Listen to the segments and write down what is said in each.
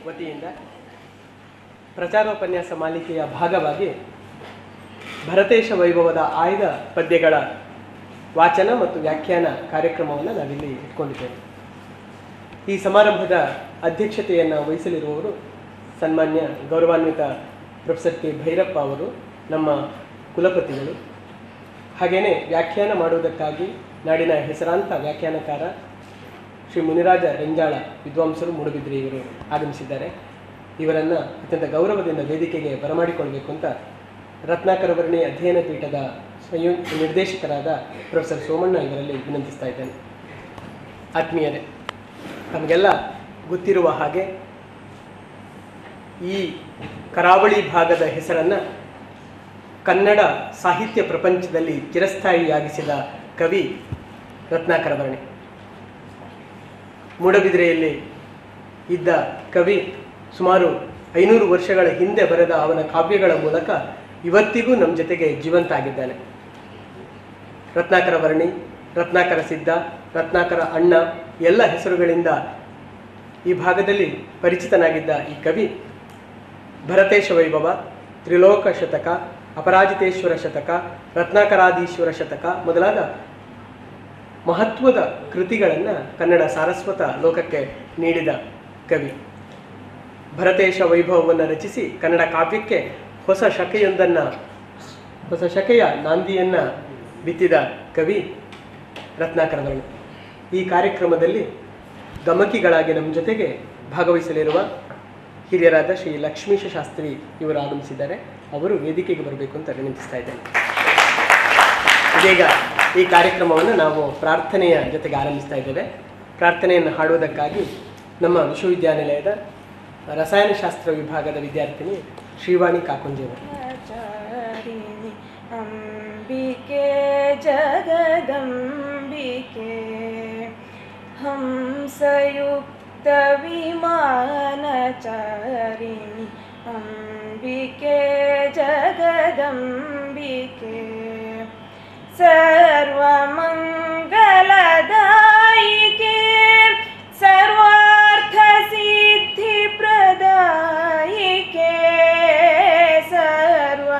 ವತಿಯಿಂದ ಪ್ರಚಾರೋಪನ್ಯಾಸ ಮಾಲಿಕೆಯ ಭಾಗವಾಗಿ ಭರತೇಶ ವೈಭವದ ಆಯ್ದ ಪದ್ಯಗಳ ವಾಚನ ಮತ್ತು ವ್ಯಾಖ್ಯಾನ ಕಾರ್ಯಕ್ರಮವನ್ನು ನಾವಿಲ್ಲಿ ಇಟ್ಕೊಂಡಿದ್ದೇವೆ. ಈ ಸಮಾರಂಭದ ಅಧ್ಯಕ್ಷತೆಯನ್ನು ವಹಿಸಲಿರುವವರು ಸನ್ಮಾನ್ಯ ಗೌರವಾನ್ವಿತ ಪ್ರೊಫೆಸರ್ ಕೆ ಭೈರಪ್ಪ ಅವರು, ನಮ್ಮ ಕುಲಪತಿಗಳು. ಹಾಗೆಯೇ ವ್ಯಾಖ್ಯಾನ ಮಾಡುವುದಕ್ಕಾಗಿ ನಾಡಿನ ಹೆಸರಾಂತ ವ್ಯಾಖ್ಯಾನಕಾರ ಶ್ರೀ ಮುನಿರಾಜ ರೆಂಜಾಳ ವಿದ್ವಾಂಸರು ಮೂಡುಬಿದ್ರಿ ಇವರು ಆಗಮಿಸಿದ್ದಾರೆ. ಇವರನ್ನು ಅತ್ಯಂತ ಗೌರವದಿಂದ ವೇದಿಕೆಗೆ ಬರಮಾಡಿಕೊಳ್ಬೇಕು ಅಂತ ರತ್ನಾಕರ ವರ್ಣಿ ಅಧ್ಯಯನ ಪೀಠದ ನಿರ್ದೇಶಕರಾದ ಪ್ರೊಫೆಸರ್ ಸೋಮಣ್ಣ ಇವರಲ್ಲಿ ವಿನಂತಿಸ್ತಾ ಇದ್ದೇನೆ. ಆತ್ಮೀಯರೇ, ನಮಗೆಲ್ಲ ಗೊತ್ತಿರುವ ಹಾಗೆ ಈ ಕರಾವಳಿ ಭಾಗದ ಹೆಸರನ್ನು ಕನ್ನಡ ಸಾಹಿತ್ಯ ಪ್ರಪಂಚದಲ್ಲಿ ಚಿರಸ್ಥಾಯಿಯಾಗಿಸಿದ ಕವಿ ರತ್ನಾಕರ ವರ್ಣಿ. ಮೂಡಬಿದಿರೆಯಲ್ಲಿ ಇದ್ದ ಕವಿ ಸುಮಾರು 500 ವರ್ಷಗಳ ಹಿಂದೆ ಬರೆದ ಅವನ ಕಾವ್ಯಗಳ ಮೂಲಕ ಇವತ್ತಿಗೂ ನಮ್ಮ ಜೊತೆಗೆ ಜೀವಂತ ಆಗಿದ್ದಾನೆ. ರತ್ನಾಕರ ವರ್ಣಿ, ರತ್ನಾಕರ ಸಿದ್ಧ, ರತ್ನಾಕರ ಅಣ್ಣ ಎಲ್ಲ ಹೆಸರುಗಳಿಂದ ಈ ಭಾಗದಲ್ಲಿ ಪರಿಚಿತನಾಗಿದ್ದ ಈ ಕವಿ ಭರತೇಶ ವೈಭವ, ತ್ರಿಲೋಕ ಶತಕ, ಅಪರಾಜಿತೇಶ್ವರ ಶತಕ, ರತ್ನಾಕರಾದೀಶ್ವರ ಶತಕ ಮೊದಲಾದ ಮಹತ್ವದ ಕೃತಿಗಳನ್ನು ಕನ್ನಡ ಸಾರಸ್ವತ ಲೋಕಕ್ಕೆ ನೀಡಿದ ಕವಿ. ಭರತೇಶ ವೈಭವವನ್ನು ರಚಿಸಿ ಕನ್ನಡ ಕಾವ್ಯಕ್ಕೆ ಹೊಸ ಶಕೆಯ ನಾಂದಿಯನ್ನು ಬಿತ್ತಿದ ಕವಿ ರತ್ನಾಕರ ವರ್ಣಿ. ಈ ಕಾರ್ಯಕ್ರಮದಲ್ಲಿ ಗಮಕಿಗಳಾಗಿ ನಮ್ಮ ಜೊತೆಗೆ ಭಾಗವಹಿಸಲಿರುವ ಹಿರಿಯರಾದ ಶ್ರೀ ಲಕ್ಷ್ಮೀಶ ಶಾಸ್ತ್ರಿ ಇವರು ಆಗಮಿಸಿದ್ದಾರೆ. ಅವರು ವೇದಿಕೆಗೆ ಬರಬೇಕು ಅಂತ ವಿನಂತಿಸ್ತಾ ಇದ್ದೇನೆ. ಇದೀಗ ಈ ಕಾರ್ಯಕ್ರಮವನ್ನು ನಾವು ಪ್ರಾರ್ಥನೆಯ ಜೊತೆಗೆ ಆರಂಭಿಸ್ತಾ ಇದ್ದೇವೆ. ಪ್ರಾರ್ಥನೆಯನ್ನು ಹಾಡುವುದಕ್ಕಾಗಿ ನಮ್ಮ ವಿಶ್ವವಿದ್ಯಾನಿಲಯದ ರಸಾಯನಶಾಸ್ತ್ರ ವಿಭಾಗದ ವಿದ್ಯಾರ್ಥಿನಿ ಶ್ರೀವಾಣಿ ಕಾಕುಂಜೆಯವರು. ಅಂಬಿಕೆ ಜಗದಂಬಿಕೆ ಹಂಸಯುಕ್ತ ವಿಮಾನಚಾರಿಣಿ ಅಂಬಿಕೆ ಜಗದಂಬಿಕೆ ಸರ್ವಮಂಗಲದಾಯಿಕೆ ಸರ್ವಾರ್ಥ ಸಿದ್ಧಿ ಪ್ರದಾಯಿಕೆ ಸರ್ವ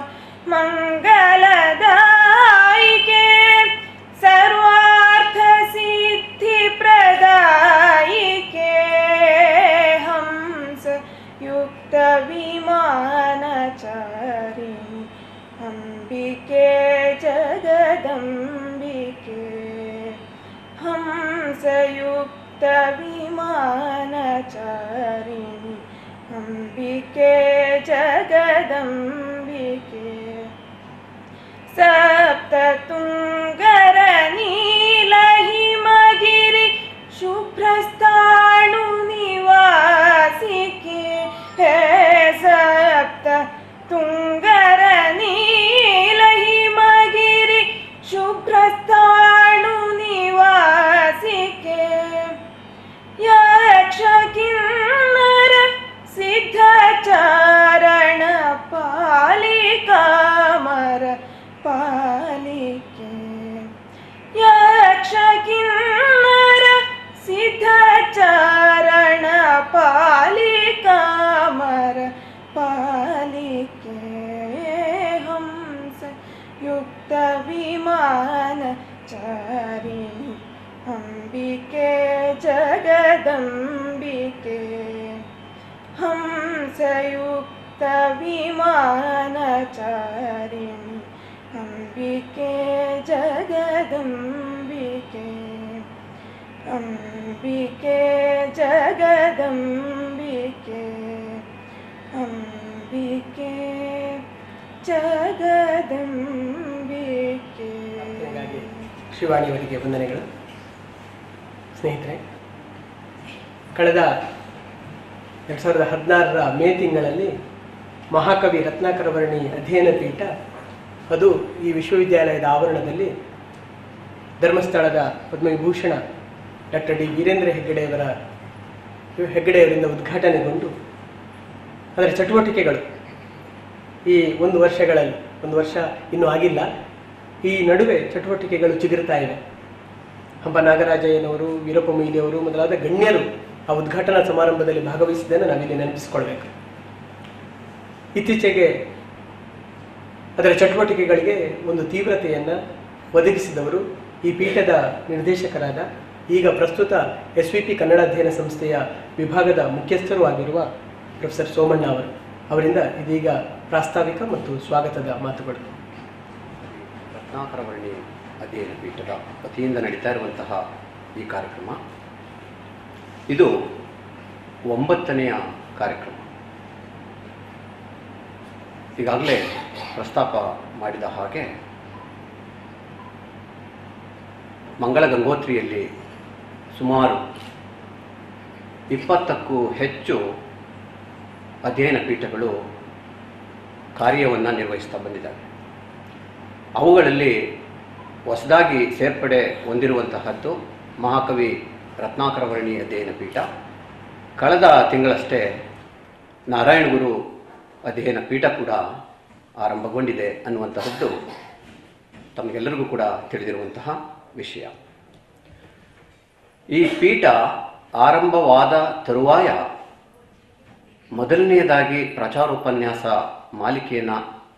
ಮಂಗಲದಾಯಿಕೆ ಸರ್ವಾರ್ಥ ಸಿದ್ಧಿ ಪ್ರದಾಯಿಕೆ ಹಂಸ ಯುಕ್ತ ವಿಮಾನಚಾರಿಣಿ ಅಂಬಿಕೆ ಜಗದಂಬಿಕೆ ಹಂಸಯುಕ್ತ ವಿಮಾನಚಾರಿಣಿ ಅಂಬಿಕೆ ಜಗದಂಬಿಕೆ ಸಪ್ತ ತುಂಗರ ನೀಲ ಹಿಮಗಿರಿ ಶುಭ್ರಸ್ಥಾಣು ನಿವಾಸಿಕೆ ಹೇ ಸಪ್ತ ತುಂಗರ ನೀಲ ಹಿಮಗಿರಿ ಶುಭ್ರಸ್ಥಾಣು ನಿವಾಸಿಕೆ ಯಕ್ಷ ಕಿನ್ನರ ಸಿದ್ಧಚಾರಣ ಪಾಲಿಕಾಮರ ಪಾಲಿಕೆ ಯಕ್ಷ ಕಿನ್ನರ ಸಿದ್ಧಚಾರಣ ಪಾಲಿಕಾಮರ ಪಾಲಿಕೆ ಹಂಸ ಯುಕ್ತ ವಿಮಾನ ಚಾರಿಣಿ ಅಂಬಿಕೆ ಜಗದಂಬಿಕೆ ಹಂಸಯುಕ್ತ ವಿಮಾನ ಚಾರಿಣಿ ಅಂಬಿಕೆ ಜಗದಂಬಿಕೆ ಅಂಬಿಕೆ ಜಗದಂಬಿಕೆ ಅಂಬಿಕೆ ಜಗದಂಬಿಕೆ. ಶಿವಾಣಿಯವರಿಗೆ ವಂದನೆಗಳು. ಸ್ನೇಹಿತರೆ, ಕಳೆದ 2016ರ ಮೇ ತಿಂಗಳಲ್ಲಿ ಮಹಾಕವಿ ರತ್ನಾಕರ ವರ್ಣಿ ಅಧ್ಯಯನ ಪೀಠ ಅದು ಈ ವಿಶ್ವವಿದ್ಯಾಲಯದ ಆವರಣದಲ್ಲಿ ಧರ್ಮಸ್ಥಳದ ಪದ್ಮವಿಭೂಷಣ ಡಾಕ್ಟರ್ ಡಿ ವೀರೇಂದ್ರ ಹೆಗ್ಗಡೆಯವರಿಂದ ಉದ್ಘಾಟನೆಗೊಂಡು ಅದರ ಚಟುವಟಿಕೆಗಳು ಈ ಒಂದು ವರ್ಷ ಇನ್ನೂ ಆಗಿಲ್ಲ, ಈ ನಡುವೆ ಚಟುವಟಿಕೆಗಳು ಚಿಗುರ್ತಾ ಇವೆ. ಹಂಪ ನಾಗರಾಜಯ್ಯನವರು, ವೀರಪ್ಪ ಮೊಯ್ಲಿಯವರು ಮೊದಲಾದ ಗಣ್ಯರು ಆ ಉದ್ಘಾಟನಾ ಸಮಾರಂಭದಲ್ಲಿ ಭಾಗವಹಿಸಿದ್ದನ್ನು ನಾವಿಲ್ಲಿ ನೆನಪಿಸಿಕೊಳ್ಬೇಕು. ಇತ್ತೀಚೆಗೆ ಅದರ ಚಟುವಟಿಕೆಗಳಿಗೆ ಒಂದು ತೀವ್ರತೆಯನ್ನು ಒದಗಿಸಿದವರು ಈ ಪೀಠದ ನಿರ್ದೇಶಕರಾದ, ಈಗ ಪ್ರಸ್ತುತ SVP ಕನ್ನಡ ಅಧ್ಯಯನ ಸಂಸ್ಥೆಯ ವಿಭಾಗದ ಮುಖ್ಯಸ್ಥರೂ ಆಗಿರುವ ಪ್ರೊಫೆಸರ್ ಸೋಮಣ್ಣ ಅವರು. ಅವರಿಂದ ಇದೀಗ ಪ್ರಾಸ್ತಾವಿಕ ಮತ್ತು ಸ್ವಾಗತದ ಮಾತುಗಳು. ರತ್ನಾಕರವರ್ಣಿ ಅಧ್ಯಯನ ಪೀಠದ ವತಿಯಿಂದ ನಡೀತಾ ಇರುವಂತಹ ಈ ಕಾರ್ಯಕ್ರಮ ಇದು 9ನೆಯ ಕಾರ್ಯಕ್ರಮ. ಈಗಾಗಲೇ ಪ್ರಸ್ತಾಪ ಮಾಡಿದ ಹಾಗೆ ಮಂಗಳ ಗಂಗೋತ್ರಿಯಲ್ಲಿ ಸುಮಾರು 20ಕ್ಕೂ ಹೆಚ್ಚು ಅಧ್ಯಯನ ಪೀಠಗಳು ಕಾರ್ಯವನ್ನು ನಿರ್ವಹಿಸ್ತಾ ಬಂದಿದ್ದಾವೆ. ಅವುಗಳಲ್ಲಿ ಹೊಸದಾಗಿ ಸೇರ್ಪಡೆ ಹೊಂದಿರುವಂತಹದ್ದು ಮಹಾಕವಿ ರತ್ನಾಕರವರ್ಣಿ ಅಧ್ಯಯನ ಪೀಠ. ಕಳೆದ ತಿಂಗಳಷ್ಟೇ ನಾರಾಯಣ ಗುರು ಅಧ್ಯಯನ ಪೀಠ ಕೂಡ ಆರಂಭಗೊಂಡಿದೆ ಅನ್ನುವಂತಹದ್ದು ತಮಗೆಲ್ಲರಿಗೂ ಕೂಡ ತಿಳಿದಿರುವಂತಹ ವಿಷಯ. ಈ ಪೀಠ ಆರಂಭವಾದ ತರುವಾಯ ಮೊದಲನೆಯದಾಗಿ ಪ್ರಚಾರೋಪನ್ಯಾಸ ಮಾಲಿಕೆಯನ್ನು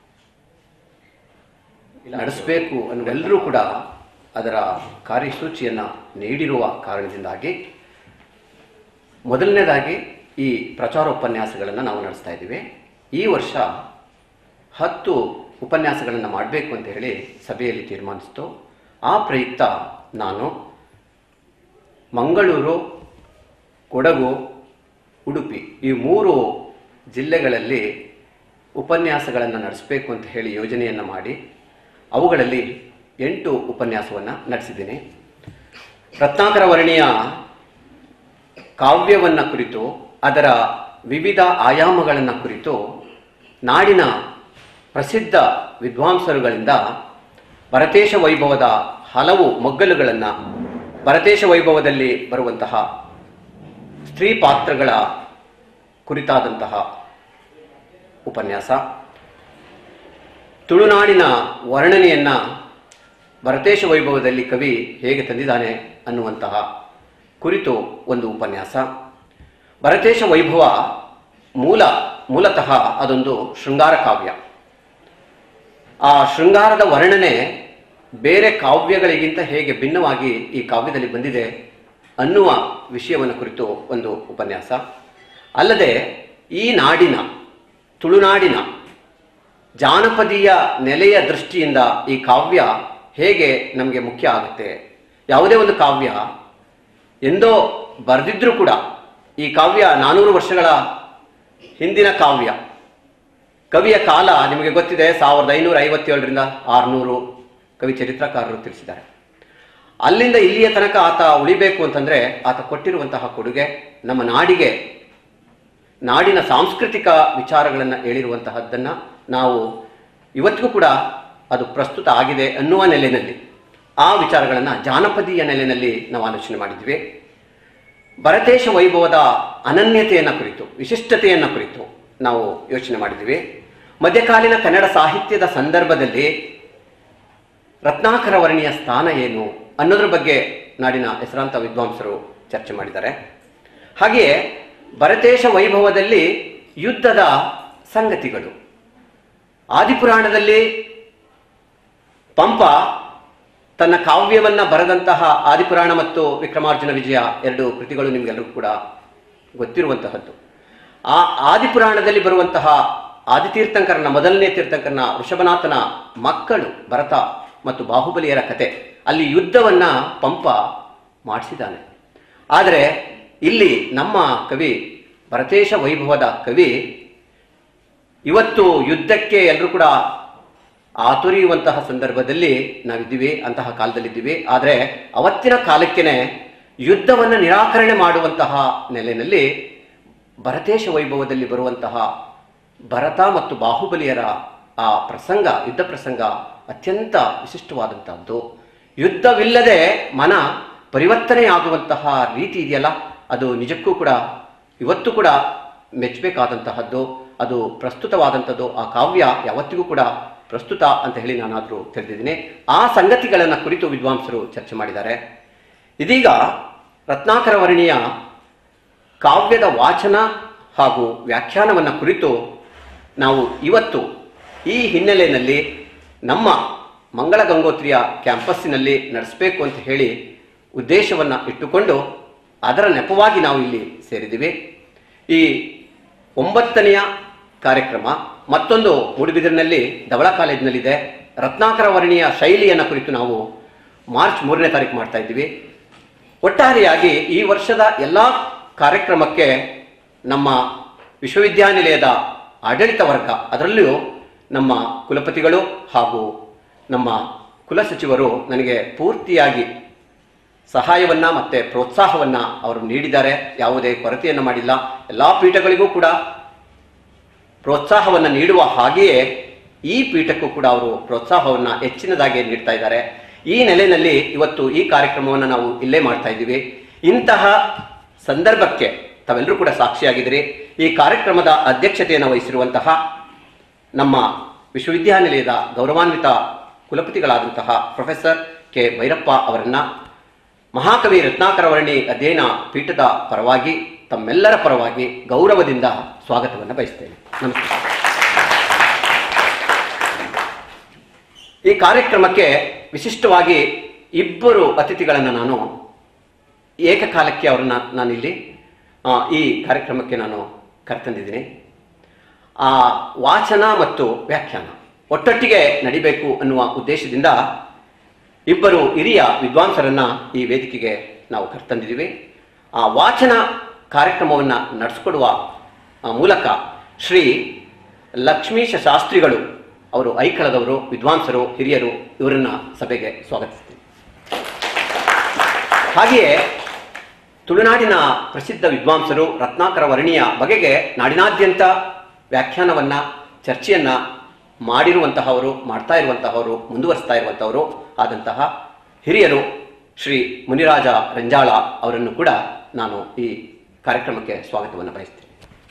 ನಡೆಸಬೇಕು ಅನ್ನುವೆಲ್ಲರೂ ಕೂಡ ಅದರ ಕಾರ್ಯಸೂಚಿಯನ್ನು ನೀಡಿರುವ ಕಾರಣದಿಂದಾಗಿ ಮೊದಲನೇದಾಗಿ ಈ ಪ್ರಚಾರೋಪನ್ಯಾಸಗಳನ್ನು ನಾವು ನಡೆಸ್ತಾ ಇದ್ದೀವಿ. ಈ ವರ್ಷ 10 ಉಪನ್ಯಾಸಗಳನ್ನು ಮಾಡಬೇಕು ಅಂತ ಹೇಳಿ ಸಭೆಯಲ್ಲಿ ತೀರ್ಮಾನಿಸಿತು. ಆ ಪ್ರಯುಕ್ತ ನಾನು ಮಂಗಳೂರು, ಕೊಡಗು, ಉಡುಪಿ ಈ 3 ಜಿಲ್ಲೆಗಳಲ್ಲಿ ಉಪನ್ಯಾಸಗಳನ್ನು ನಡೆಸಬೇಕು ಅಂತ ಹೇಳಿ ಯೋಜನೆಯನ್ನು ಮಾಡಿ ಅವುಗಳಲ್ಲಿ 8 ಉಪನ್ಯಾಸವನ್ನು ನಡೆಸಿದ್ದೀನಿ. ರತ್ನಾಕರವರ್ಣಿಯ ಕಾವ್ಯವನ್ನು ಕುರಿತು, ಅದರ ವಿವಿಧ ಆಯಾಮಗಳನ್ನು ಕುರಿತು ನಾಡಿನ ಪ್ರಸಿದ್ಧ ವಿದ್ವಾಂಸರುಗಳಿಂದ ಭರತೇಶ ವೈಭವದ ಹಲವು ಮಗ್ಗಲುಗಳನ್ನು, ಭರತೇಶ ವೈಭವದಲ್ಲಿ ಬರುವಂತಹ ಸ್ತ್ರೀ ಪಾತ್ರಗಳ ಕುರಿತಾದಂತಹ ಉಪನ್ಯಾಸ, ತುಳುನಾಡಿನ ವರ್ಣನೆಯನ್ನು ಭರತೇಶ ವೈಭವದಲ್ಲಿ ಕವಿ ಹೇಗೆ ತಂದಿದ್ದಾನೆ ಅನ್ನುವಂತಹ ಕುರಿತು ಒಂದು ಉಪನ್ಯಾಸ. ಭರತೇಶ ವೈಭವ ಮೂಲತಃ ಅದೊಂದು ಶೃಂಗಾರ ಕಾವ್ಯ. ಆ ಶೃಂಗಾರದ ವರ್ಣನೆ ಬೇರೆ ಕಾವ್ಯಗಳಿಗಿಂತ ಹೇಗೆ ಭಿನ್ನವಾಗಿ ಈ ಕಾವ್ಯದಲ್ಲಿ ಬಂದಿದೆ ಅನ್ನುವ ವಿಷಯವನ್ನು ಕುರಿತು ಒಂದು ಉಪನ್ಯಾಸ. ಅಲ್ಲದೆ ಈ ನಾಡಿನ, ತುಳುನಾಡಿನ ಜಾನಪದೀಯ ನೆಲೆಯ ದೃಷ್ಟಿಯಿಂದ ಈ ಕಾವ್ಯ ಹೇಗೆ ನಮಗೆ ಮುಖ್ಯ ಆಗುತ್ತೆ. ಯಾವುದೇ ಒಂದು ಕಾವ್ಯ ಎಂದೋ ಬರೆದಿದ್ರೂ ಕೂಡ ಈ ಕಾವ್ಯ 400 ವರ್ಷಗಳ ಹಿಂದಿನ ಕಾವ್ಯ. ಕವಿಯ ಕಾಲ ನಿಮಗೆ ಗೊತ್ತಿದೆ, 1557ರಿಂದ 600 ಕವಿ ಚರಿತ್ರಕಾರರು ತಿಳಿಸಿದ್ದಾರೆ. ಅಲ್ಲಿಂದ ಇಲ್ಲಿಯ ತನಕ ಆತ ಉಳಿಬೇಕು ಅಂತಂದರೆ ಆತ ಕೊಟ್ಟಿರುವಂತಹ ಕೊಡುಗೆ ನಮ್ಮ ನಾಡಿಗೆ, ನಾಡಿನ ಸಾಂಸ್ಕೃತಿಕ ವಿಚಾರಗಳನ್ನು ಹೇಳಿರುವಂತಹದ್ದನ್ನು ನಾವು ಇವತ್ತಿಗೂ ಕೂಡ ಅದು ಪ್ರಸ್ತುತ ಆಗಿದೆ ಅನ್ನುವ ನೆಲೆಯಲ್ಲಿ, ಆ ವಿಚಾರಗಳನ್ನು ಜಾನಪದೀಯ ನೆಲೆಯಲ್ಲಿ ನಾವು ಆಲೋಚನೆ ಮಾಡಿದ್ವಿ. ಭರತೇಶ ವೈಭವದ ಅನನ್ಯತೆಯನ್ನು ಕುರಿತು, ವಿಶಿಷ್ಟತೆಯನ್ನು ಕುರಿತು ನಾವು ಯೋಚನೆ ಮಾಡಿದ್ವಿ. ಮಧ್ಯಕಾಲೀನ ಕನ್ನಡ ಸಾಹಿತ್ಯದ ಸಂದರ್ಭದಲ್ಲಿ ರತ್ನಾಕರವರ್ಣಿಯ ಸ್ಥಾನ ಏನು ಅನ್ನೋದ್ರ ಬಗ್ಗೆ ನಾಡಿನ ಹೆಸರಾಂತ ವಿದ್ವಾಂಸರು ಚರ್ಚೆ ಮಾಡಿದ್ದಾರೆ. ಹಾಗೆಯೇ ಭರತೇಶ ವೈಭವದಲ್ಲಿ ಯುದ್ಧದ ಸಂಗತಿಗಳು, ಆದಿಪುರಾಣದಲ್ಲಿ ಪಂಪ ತನ್ನ ಕಾವ್ಯವನ್ನು ಬರೆದಂತಹ ಆದಿಪುರಾಣ ಮತ್ತು ವಿಕ್ರಮಾರ್ಜುನ ವಿಜಯ 2 ಕೃತಿಗಳು ನಿಮಗೆಲ್ಲರಿಗೂ ಕೂಡ ಗೊತ್ತಿರುವಂತಹದ್ದು. ಆ ಆದಿಪುರಾಣದಲ್ಲಿ ಬರುವಂತಹ ಆದಿತೀರ್ಥಂಕರನ, ಮೊದಲನೇ ತೀರ್ಥಂಕರನ ಋಷಭನಾಥನ ಮಕ್ಕಳು ಭರತ ಮತ್ತು ಬಾಹುಬಲಿಯರ ಕತೆ, ಅಲ್ಲಿ ಯುದ್ಧವನ್ನು ಪಂಪ ಮಾಡಿಸಿದ್ದಾನೆ. ಆದರೆ ಇಲ್ಲಿ ನಮ್ಮ ಕವಿ ಭರತೇಶ ವೈಭವದ ಕವಿ ಇವತ್ತು ಯುದ್ಧಕ್ಕೆ ಎಲ್ಲರೂ ಕೂಡ ಆತುರಿಯುವಂತಹ ಸಂದರ್ಭದಲ್ಲಿ ನಾವಿದ್ದೀವಿ, ಅಂತಹ ಕಾಲದಲ್ಲಿದ್ದೀವಿ. ಆದರೆ ಅವತ್ತಿನ ಕಾಲಕ್ಕೇನೆ ಯುದ್ಧವನ್ನು ನಿರಾಕರಣೆ ಮಾಡುವಂತಹ ನೆಲೆಯಲ್ಲಿ ಭರತೇಶ ವೈಭವದಲ್ಲಿ ಬರುವಂತಹ ಭರತ ಮತ್ತು ಬಾಹುಬಲಿಯರ ಆ ಪ್ರಸಂಗ, ಯುದ್ಧ ಪ್ರಸಂಗ ಅತ್ಯಂತ ವಿಶಿಷ್ಟವಾದಂತಹದ್ದು. ಯುದ್ಧವಿಲ್ಲದೆ ಮನ ಪರಿವರ್ತನೆಯಾಗುವಂತಹ ರೀತಿ ಇದೆಯಲ್ಲ, ಅದು ನಿಜಕ್ಕೂ ಕೂಡ ಇವತ್ತು ಕೂಡ ಮೆಚ್ಚಬೇಕಾದಂತಹದ್ದು, ಅದು ಪ್ರಸ್ತುತವಾದಂಥದ್ದು. ಆ ಕಾವ್ಯ ಯಾವತ್ತಿಗೂ ಕೂಡ ಪ್ರಸ್ತುತ ಅಂತ ಹೇಳಿ ನಾನಾದರೂ ತಿಳಿದಿದ್ದೀನಿ. ಆ ಸಂಗತಿಗಳನ್ನು ಕುರಿತು ವಿದ್ವಾಂಸರು ಚರ್ಚೆ ಮಾಡಿದ್ದಾರೆ. ಇದೀಗ ರತ್ನಾಕರವರ್ಣಿಯ ಕಾವ್ಯದ ವಾಚನ ಹಾಗೂ ವ್ಯಾಖ್ಯಾನವನ್ನು ಕುರಿತು ನಾವು ಇವತ್ತು ಈ ಹಿನ್ನೆಲೆಯಲ್ಲಿ ನಮ್ಮ ಮಂಗಳ ಗಂಗೋತ್ರಿಯ ಕ್ಯಾಂಪಸ್ಸಿನಲ್ಲಿ ನಡೆಸಬೇಕು ಅಂತ ಹೇಳಿ ಉದ್ದೇಶವನ್ನು ಇಟ್ಟುಕೊಂಡು ಅದರ ನೆಪವಾಗಿ ನಾವು ಇಲ್ಲಿ ಸೇರಿದ್ದೀವಿ. ಈ 9ನೆಯ ಕಾರ್ಯಕ್ರಮ ಮತ್ತೊಂದು ಮೂಡುಬಿದಿರಿನಲ್ಲಿ ಧವಳ ಕಾಲೇಜಿನಲ್ಲಿದೆ. ರತ್ನಾಕರ ವರ್ಣಿಯ ಶೈಲಿಯನ್ನು ಕುರಿತು ನಾವು ಮಾರ್ಚ್ 3ನೇ ತಾರೀಕು ಮಾಡ್ತಾ ಇದ್ದೀವಿ. ಒಟ್ಟಾರೆಯಾಗಿ ಈ ವರ್ಷದ ಎಲ್ಲ ಕಾರ್ಯಕ್ರಮಕ್ಕೆ ನಮ್ಮ ವಿಶ್ವವಿದ್ಯಾನಿಲಯದ ಆಡಳಿತ ವರ್ಗ, ಅದರಲ್ಲಿಯೂ ನಮ್ಮ ಕುಲಪತಿಗಳು ಹಾಗೂ ನಮ್ಮ ಕುಲಸಚಿವರು ನನಗೆ ಪೂರ್ತಿಯಾಗಿ ಸಹಾಯವನ್ನು ಮತ್ತು ಪ್ರೋತ್ಸಾಹವನ್ನು ಅವರು ನೀಡಿದ್ದಾರೆ. ಯಾವುದೇ ಕೊರತೆಯನ್ನು ಮಾಡಿಲ್ಲ. ಎಲ್ಲ ಪೀಠಗಳಿಗೂ ಕೂಡ ಪ್ರೋತ್ಸಾಹವನ್ನು ನೀಡುವ ಹಾಗೆಯೇ ಈ ಪೀಠಕ್ಕೂ ಕೂಡ ಅವರು ಪ್ರೋತ್ಸಾಹವನ್ನು ಹೆಚ್ಚಿನದಾಗಿ ನೀಡ್ತಾ ಇದ್ದಾರೆ. ಈ ನೆಲೆಯಲ್ಲಿ ಇವತ್ತು ಈ ಕಾರ್ಯಕ್ರಮವನ್ನು ನಾವು ಇಲ್ಲೇ ಮಾಡ್ತಾ ಇದ್ದೀವಿ. ಇಂತಹ ಸಂದರ್ಭಕ್ಕೆ ತಾವೆಲ್ಲರೂ ಕೂಡ ಸಾಕ್ಷಿಯಾಗಿದ್ದೀರಿ. ಈ ಕಾರ್ಯಕ್ರಮದ ಅಧ್ಯಕ್ಷತೆಯನ್ನು ವಹಿಸಿರುವಂತಹ ನಮ್ಮ ವಿಶ್ವವಿದ್ಯಾನಿಲಯದ ಗೌರವಾನ್ವಿತ ಕುಲಪತಿಗಳಾದಂತಹ ಪ್ರೊಫೆಸರ್ ಕೆ ಭೈರಪ್ಪ ಅವರನ್ನು ಮಹಾಕವಿ ರತ್ನಾಕರ ವರ್ಣಿ ಅಧ್ಯಯನ ಪೀಠದ ಪರವಾಗಿ, ತಮ್ಮೆಲ್ಲರ ಪರವಾಗಿ ಗೌರವದಿಂದ ಸ್ವಾಗತವನ್ನು ಬಯಸ್ತೇನೆ. ನಮಸ್ಕಾರ. ಈ ಕಾರ್ಯಕ್ರಮಕ್ಕೆ ವಿಶಿಷ್ಟವಾಗಿ ಇಬ್ಬರು ಅತಿಥಿಗಳನ್ನು ನಾನು ಏಕಕಾಲಕ್ಕೆ ಅವರನ್ನು ನಾನಿಲ್ಲಿ ಈ ಕಾರ್ಯಕ್ರಮಕ್ಕೆ ನಾನು ಕರೆತಂದಿದ್ದೀನಿ. ವಾಚನ ಮತ್ತು ವ್ಯಾಖ್ಯಾನ ಒಟ್ಟೊಟ್ಟಿಗೆ ನಡಿಬೇಕು ಅನ್ನುವ ಉದ್ದೇಶದಿಂದ ಇಬ್ಬರು ಹಿರಿಯ ವಿದ್ವಾಂಸರನ್ನು ಈ ವೇದಿಕೆಗೆ ನಾವು ಕರೆತಂದಿದ್ದೀವಿ. ವಾಚನ ಕಾರ್ಯಕ್ರಮವನ್ನು ನಡೆಸಿಕೊಡುವ ಮೂಲಕ ಶ್ರೀ ಲಕ್ಷ್ಮೀಶ ಶಾಸ್ತ್ರಿಗಳು ಅವರು ಐಕಳದವರು, ವಿದ್ವಾಂಸರು, ಹಿರಿಯರು, ಇವರನ್ನು ಸಭೆಗೆ ಸ್ವಾಗತಿಸ್ತೀನಿ. ಹಾಗೆಯೇ ತುಳುನಾಡಿನ ಪ್ರಸಿದ್ಧ ವಿದ್ವಾಂಸರು ರತ್ನಾಕರ ವರ್ಣಿಯ ಬಗೆಗೆ ನಾಡಿನಾದ್ಯಂತ ವ್ಯಾಖ್ಯಾನವನ್ನು, ಚರ್ಚೆಯನ್ನು ಮಾಡಿರುವಂತಹವರು, ಮಾಡ್ತಾ ಇರುವಂತಹವರು, ಮುಂದುವರಿಸ್ತಾ ಇರುವಂಥವರು ಆದಂತಹ ಹಿರಿಯರು ಶ್ರೀ ಮುನಿರಾಜ ರಂಜಾಳ ಅವರನ್ನು ಕೂಡ ನಾನು ಈ ಕಾರ್ಯಕ್ರಮಕ್ಕೆ ಸ್ವಾಗತವನ್ನು ಬಯಸ್ತೇನೆ.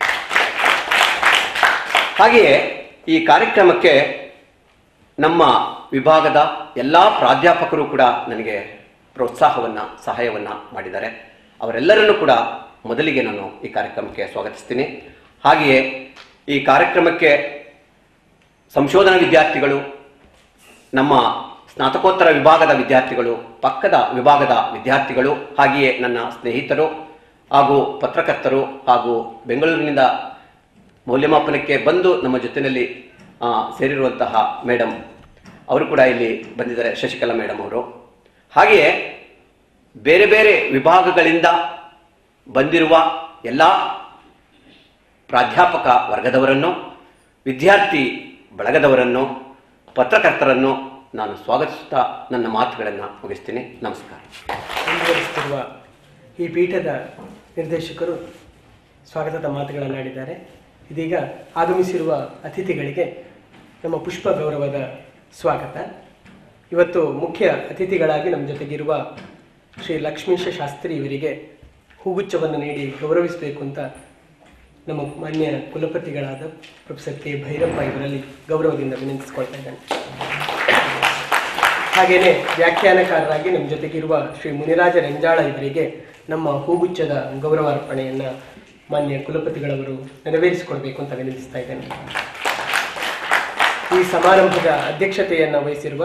ಹಾಗೆಯೇ ಈ ಕಾರ್ಯಕ್ರಮಕ್ಕೆ ನಮ್ಮ ವಿಭಾಗದ ಎಲ್ಲ ಪ್ರಾಧ್ಯಾಪಕರು ಕೂಡ ನನಗೆ ಪ್ರೋತ್ಸಾಹವನ್ನು, ಸಹಾಯವನ್ನು ಮಾಡಿದ್ದಾರೆ. ಅವರೆಲ್ಲರನ್ನೂ ಕೂಡ ಮೊದಲಿಗೆ ನಾನು ಈ ಕಾರ್ಯಕ್ರಮಕ್ಕೆ ಸ್ವಾಗತಿಸ್ತೀನಿ. ಹಾಗೆಯೇ ಈ ಕಾರ್ಯಕ್ರಮಕ್ಕೆ ಸಂಶೋಧನಾ ವಿದ್ಯಾರ್ಥಿಗಳು, ನಮ್ಮ ಸ್ನಾತಕೋತ್ತರ ವಿಭಾಗದ ವಿದ್ಯಾರ್ಥಿಗಳು, ಪಕ್ಕದ ವಿಭಾಗದ ವಿದ್ಯಾರ್ಥಿಗಳು, ಹಾಗೆಯೇ ನನ್ನ ಸ್ನೇಹಿತರು ಹಾಗೂ ಪತ್ರಕರ್ತರು ಹಾಗೂ ಬೆಂಗಳೂರಿನಿಂದ ಮೌಲ್ಯಮಾಪನಕ್ಕೆ ಬಂದು ನಮ್ಮ ಜೊತೆಯಲ್ಲಿ ಸೇರಿರುವಂತಹ ಮೇಡಮ್ ಅವರು ಕೂಡ ಇಲ್ಲಿ ಬಂದಿದ್ದಾರೆ, ಶಶಿಕಲಾ ಮೇಡಮ್ ಅವರು. ಹಾಗೆಯೇ ಬೇರೆ ಬೇರೆ ವಿಭಾಗಗಳಿಂದ ಬಂದಿರುವ ಎಲ್ಲ ಪ್ರಾಧ್ಯಾಪಕ ವರ್ಗದವರನ್ನು, ವಿದ್ಯಾರ್ಥಿ ಬಳಗದವರನ್ನು, ಪತ್ರಕರ್ತರನ್ನು ನಾನು ಸ್ವಾಗತಿಸುತ್ತಾ ನನ್ನ ಮಾತುಗಳನ್ನು ಮುಗಿಸ್ತೀನಿ. ನಮಸ್ಕಾರ. ಮುಂದುವರಿಸುತ್ತಿರುವ ಈ ಪೀಠದ ನಿರ್ದೇಶಕರು ಸ್ವಾಗತದ ಮಾತುಗಳನ್ನಾಡಿದ್ದಾರೆ. ಇದೀಗ ಆಗಮಿಸಿರುವ ಅತಿಥಿಗಳಿಗೆ ನಮ್ಮ ಪುಷ್ಪ ಗೌರವದ ಸ್ವಾಗತ. ಇವತ್ತು ಮುಖ್ಯ ಅತಿಥಿಗಳಾಗಿ ನಮ್ಮ ಜೊತೆಗಿರುವ ಶ್ರೀ ಲಕ್ಷ್ಮೀಶ ಶಾಸ್ತ್ರಿ ಇವರಿಗೆ ಹೂಗುಚ್ಛವನ್ನು ನೀಡಿ ಗೌರವಿಸಬೇಕು ಅಂತ ನಮ್ಮ ಮಾನ್ಯ ಕುಲಪತಿಗಳಾದ ಪ್ರೊಫೆಸರ್ ಕೆ ಭೈರಪ್ಪ ಇವರಲ್ಲಿ ಗೌರವದಿಂದ ವಿನಂತಿಸಿಕೊಳ್ತಾ ಇದ್ದಾನೆ. ಹಾಗೆಯೇ ವ್ಯಾಖ್ಯಾನಕಾರರಾಗಿ ನಮ್ಮ ಜೊತೆಗಿರುವ ಶ್ರೀ ಮುನಿರಾಜ ರಂಜಾಳ ಇವರಿಗೆ ನಮ್ಮ ಹೂಗುಚ್ಛದ ಗೌರವಾರ್ಪಣೆಯನ್ನು ಮಾನ್ಯ ಕುಲಪತಿಗಳವರು ನೆರವೇರಿಸಿಕೊಡ್ಬೇಕು ಅಂತ ವಿನಂತಿಸ್ತಾ ಇದ್ದೇನೆ. ಈ ಸಮಾರಂಭದ ಅಧ್ಯಕ್ಷತೆಯನ್ನು ವಹಿಸಿರುವ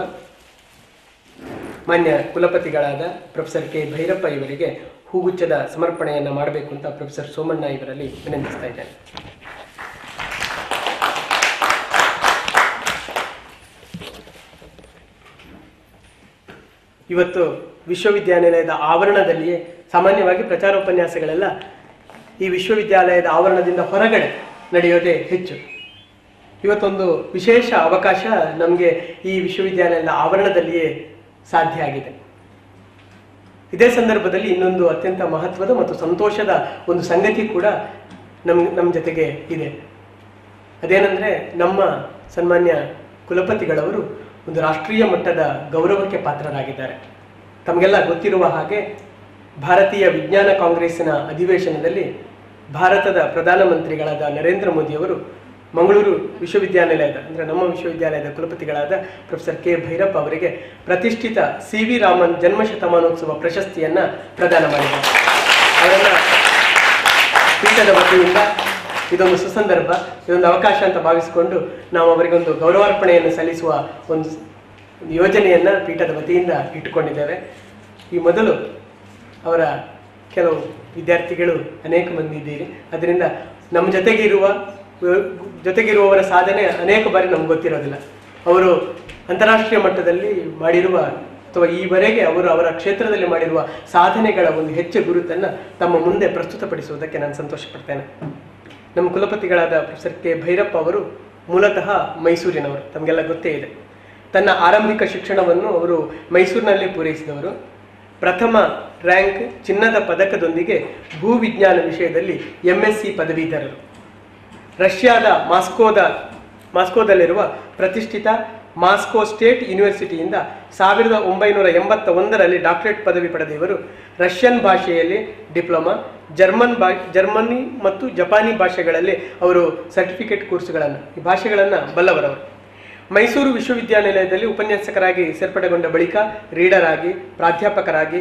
ಮಾನ್ಯ ಕುಲಪತಿಗಳಾದ ಪ್ರೊಫೆಸರ್ ಕೆ ಭೈರಪ್ಪ ಇವರಿಗೆ ಹೂಗುಚ್ಛದ ಸಮರ್ಪಣೆಯನ್ನು ಮಾಡಬೇಕು ಅಂತ ಪ್ರೊಫೆಸರ್ ಸೋಮಣ್ಣ ಇವರಲ್ಲಿ ವಿನಂತಿಸ್ತಾ ಇದ್ದೇನೆ. ಇವತ್ತು ವಿಶ್ವವಿದ್ಯಾನಿಲಯದ ಆವರಣದಲ್ಲಿಯೇ ಸಾಮಾನ್ಯವಾಗಿ ಪ್ರಚಾರೋಪನ್ಯಾಸಗಳೆಲ್ಲ ಈ ವಿಶ್ವವಿದ್ಯಾಲಯದ ಆವರಣದಿಂದ ಹೊರಗಡೆ ನಡೆಯೋದೇ ಹೆಚ್ಚು. ಇವತ್ತೊಂದು ವಿಶೇಷ ಅವಕಾಶ ನಮಗೆ ಈ ವಿಶ್ವವಿದ್ಯಾಲಯದ ಆವರಣದಲ್ಲಿಯೇ ಸಾಧ್ಯ ಆಗಿದೆ. ಇದೇ ಸಂದರ್ಭದಲ್ಲಿ ಇನ್ನೊಂದು ಅತ್ಯಂತ ಮಹತ್ವದ ಮತ್ತು ಸಂತೋಷದ ಒಂದು ಸಂಗತಿ ಕೂಡ ನಮ್ಮ ಜೊತೆಗೆ ಇದೆ. ಅದೇನೆಂದರೆ, ನಮ್ಮ ಸನ್ಮಾನ್ಯ ಕುಲಪತಿಗಳವರು ಒಂದು ರಾಷ್ಟ್ರೀಯ ಮಟ್ಟದ ಗೌರವಕ್ಕೆ ಪಾತ್ರರಾಗಿದ್ದಾರೆ. ತಮಗೆಲ್ಲ ಗೊತ್ತಿರುವ ಹಾಗೆ ಭಾರತೀಯ ವಿಜ್ಞಾನ ಕಾಂಗ್ರೆಸ್ಸಿನ ಅಧಿವೇಶನದಲ್ಲಿ ಭಾರತದ ಪ್ರಧಾನಮಂತ್ರಿಗಳಾದ ನರೇಂದ್ರ ಮೋದಿಯವರು ಮಂಗಳೂರು ವಿಶ್ವವಿದ್ಯಾನಿಲಯದ ಅಂದರೆ ನಮ್ಮ ವಿಶ್ವವಿದ್ಯಾಲಯದ ಕುಲಪತಿಗಳಾದ ಪ್ರೊಫೆಸರ್ ಕೆ ಭೈರಪ್ಪ ಅವರಿಗೆ ಪ್ರತಿಷ್ಠಿತ ಸಿ.ವಿ. ರಾಮನ್ ಜನ್ಮ ಶತಮಾನೋತ್ಸವ ಪ್ರಶಸ್ತಿಯನ್ನು ಪ್ರದಾನ ಮಾಡಿದ್ದಾರೆ. ಪೀಠದ ವತಿಯಿಂದ ಇದೊಂದು ಸುಸಂದರ್ಭ, ಇದೊಂದು ಅವಕಾಶ ಅಂತ ಭಾವಿಸಿಕೊಂಡು ನಾವು ಅವರಿಗೊಂದು ಗೌರವಾರ್ಪಣೆಯನ್ನು ಸಲ್ಲಿಸುವ ಒಂದು ಯೋಜನೆಯನ್ನು ಪೀಠದ ವತಿಯಿಂದ ಇಟ್ಟುಕೊಂಡಿದ್ದೇವೆ. ಈ ಮೊದಲು ಅವರ ಕೆಲವು ವಿದ್ಯಾರ್ಥಿಗಳು ಅನೇಕ ಮಂದಿ ಇದ್ದೀರಿ, ಅದರಿಂದ ನಮ್ಮ ಜೊತೆಗಿರುವವರ ಸಾಧನೆ ಅನೇಕ ಬಾರಿ ನಮ್ಗೆ ಗೊತ್ತಿರೋದಿಲ್ಲ. ಅವರು ಅಂತಾರಾಷ್ಟ್ರೀಯ ಮಟ್ಟದಲ್ಲಿ ಮಾಡಿರುವ ಅಥವಾ ಈವರೆಗೆ ಅವರು ಅವರ ಕ್ಷೇತ್ರದಲ್ಲಿ ಮಾಡಿರುವ ಸಾಧನೆಗಳ ಒಂದು ಹೆಚ್ಚು ಗುರುತನ್ನು ತಮ್ಮ ಮುಂದೆ ಪ್ರಸ್ತುತಪಡಿಸುವುದಕ್ಕೆ ನಾನು ಸಂತೋಷ ಪಡ್ತೇನೆ. ನಮ್ಮ ಕುಲಪತಿಗಳಾದ ಪ್ರೊಫೆಸರ್ ಕೆ ಭೈರಪ್ಪ ಅವರು ಮೂಲತಃ ಮೈಸೂರಿನವರು, ತಮಗೆಲ್ಲ ಗೊತ್ತೇ ಇದೆ. ತನ್ನ ಆರಂಭಿಕ ಶಿಕ್ಷಣವನ್ನು ಅವರು ಮೈಸೂರಿನಲ್ಲಿ ಪೂರೈಸಿದವರು. ಪ್ರಥಮ ರ್ಯಾಂಕ್ ಚಿನ್ನದ ಪದಕದೊಂದಿಗೆ ಭೂವಿಜ್ಞಾನ ವಿಷಯದಲ್ಲಿ MSc ಪದವೀಧರರು. ರಷ್ಯಾದ ಮಾಸ್ಕೋದಲ್ಲಿರುವ ಪ್ರತಿಷ್ಠಿತ ಮಾಸ್ಕೋ ಸ್ಟೇಟ್ ಯೂನಿವರ್ಸಿಟಿಯಿಂದ 1981ರಲ್ಲಿ ಡಾಕ್ಟರೇಟ್ ಪದವಿ ಪಡೆದ ಇವರು ರಷ್ಯನ್ ಭಾಷೆಯಲ್ಲಿ ಡಿಪ್ಲೊಮಾ, ಜರ್ಮನಿ ಮತ್ತು ಜಪಾನಿ ಭಾಷೆಗಳಲ್ಲಿ ಅವರು ಸರ್ಟಿಫಿಕೇಟ್ ಕೋರ್ಸ್ಗಳನ್ನು, ಈ ಭಾಷೆಗಳನ್ನು ಬಲ್ಲವರವರು. ಮೈಸೂರು ವಿಶ್ವವಿದ್ಯಾನಿಲಯದಲ್ಲಿ ಉಪನ್ಯಾಸಕರಾಗಿ ಸೇರ್ಪಡೆಗೊಂಡ ಬಳಿಕ ರೀಡರ್ ಆಗಿ, ಪ್ರಾಧ್ಯಾಪಕರಾಗಿ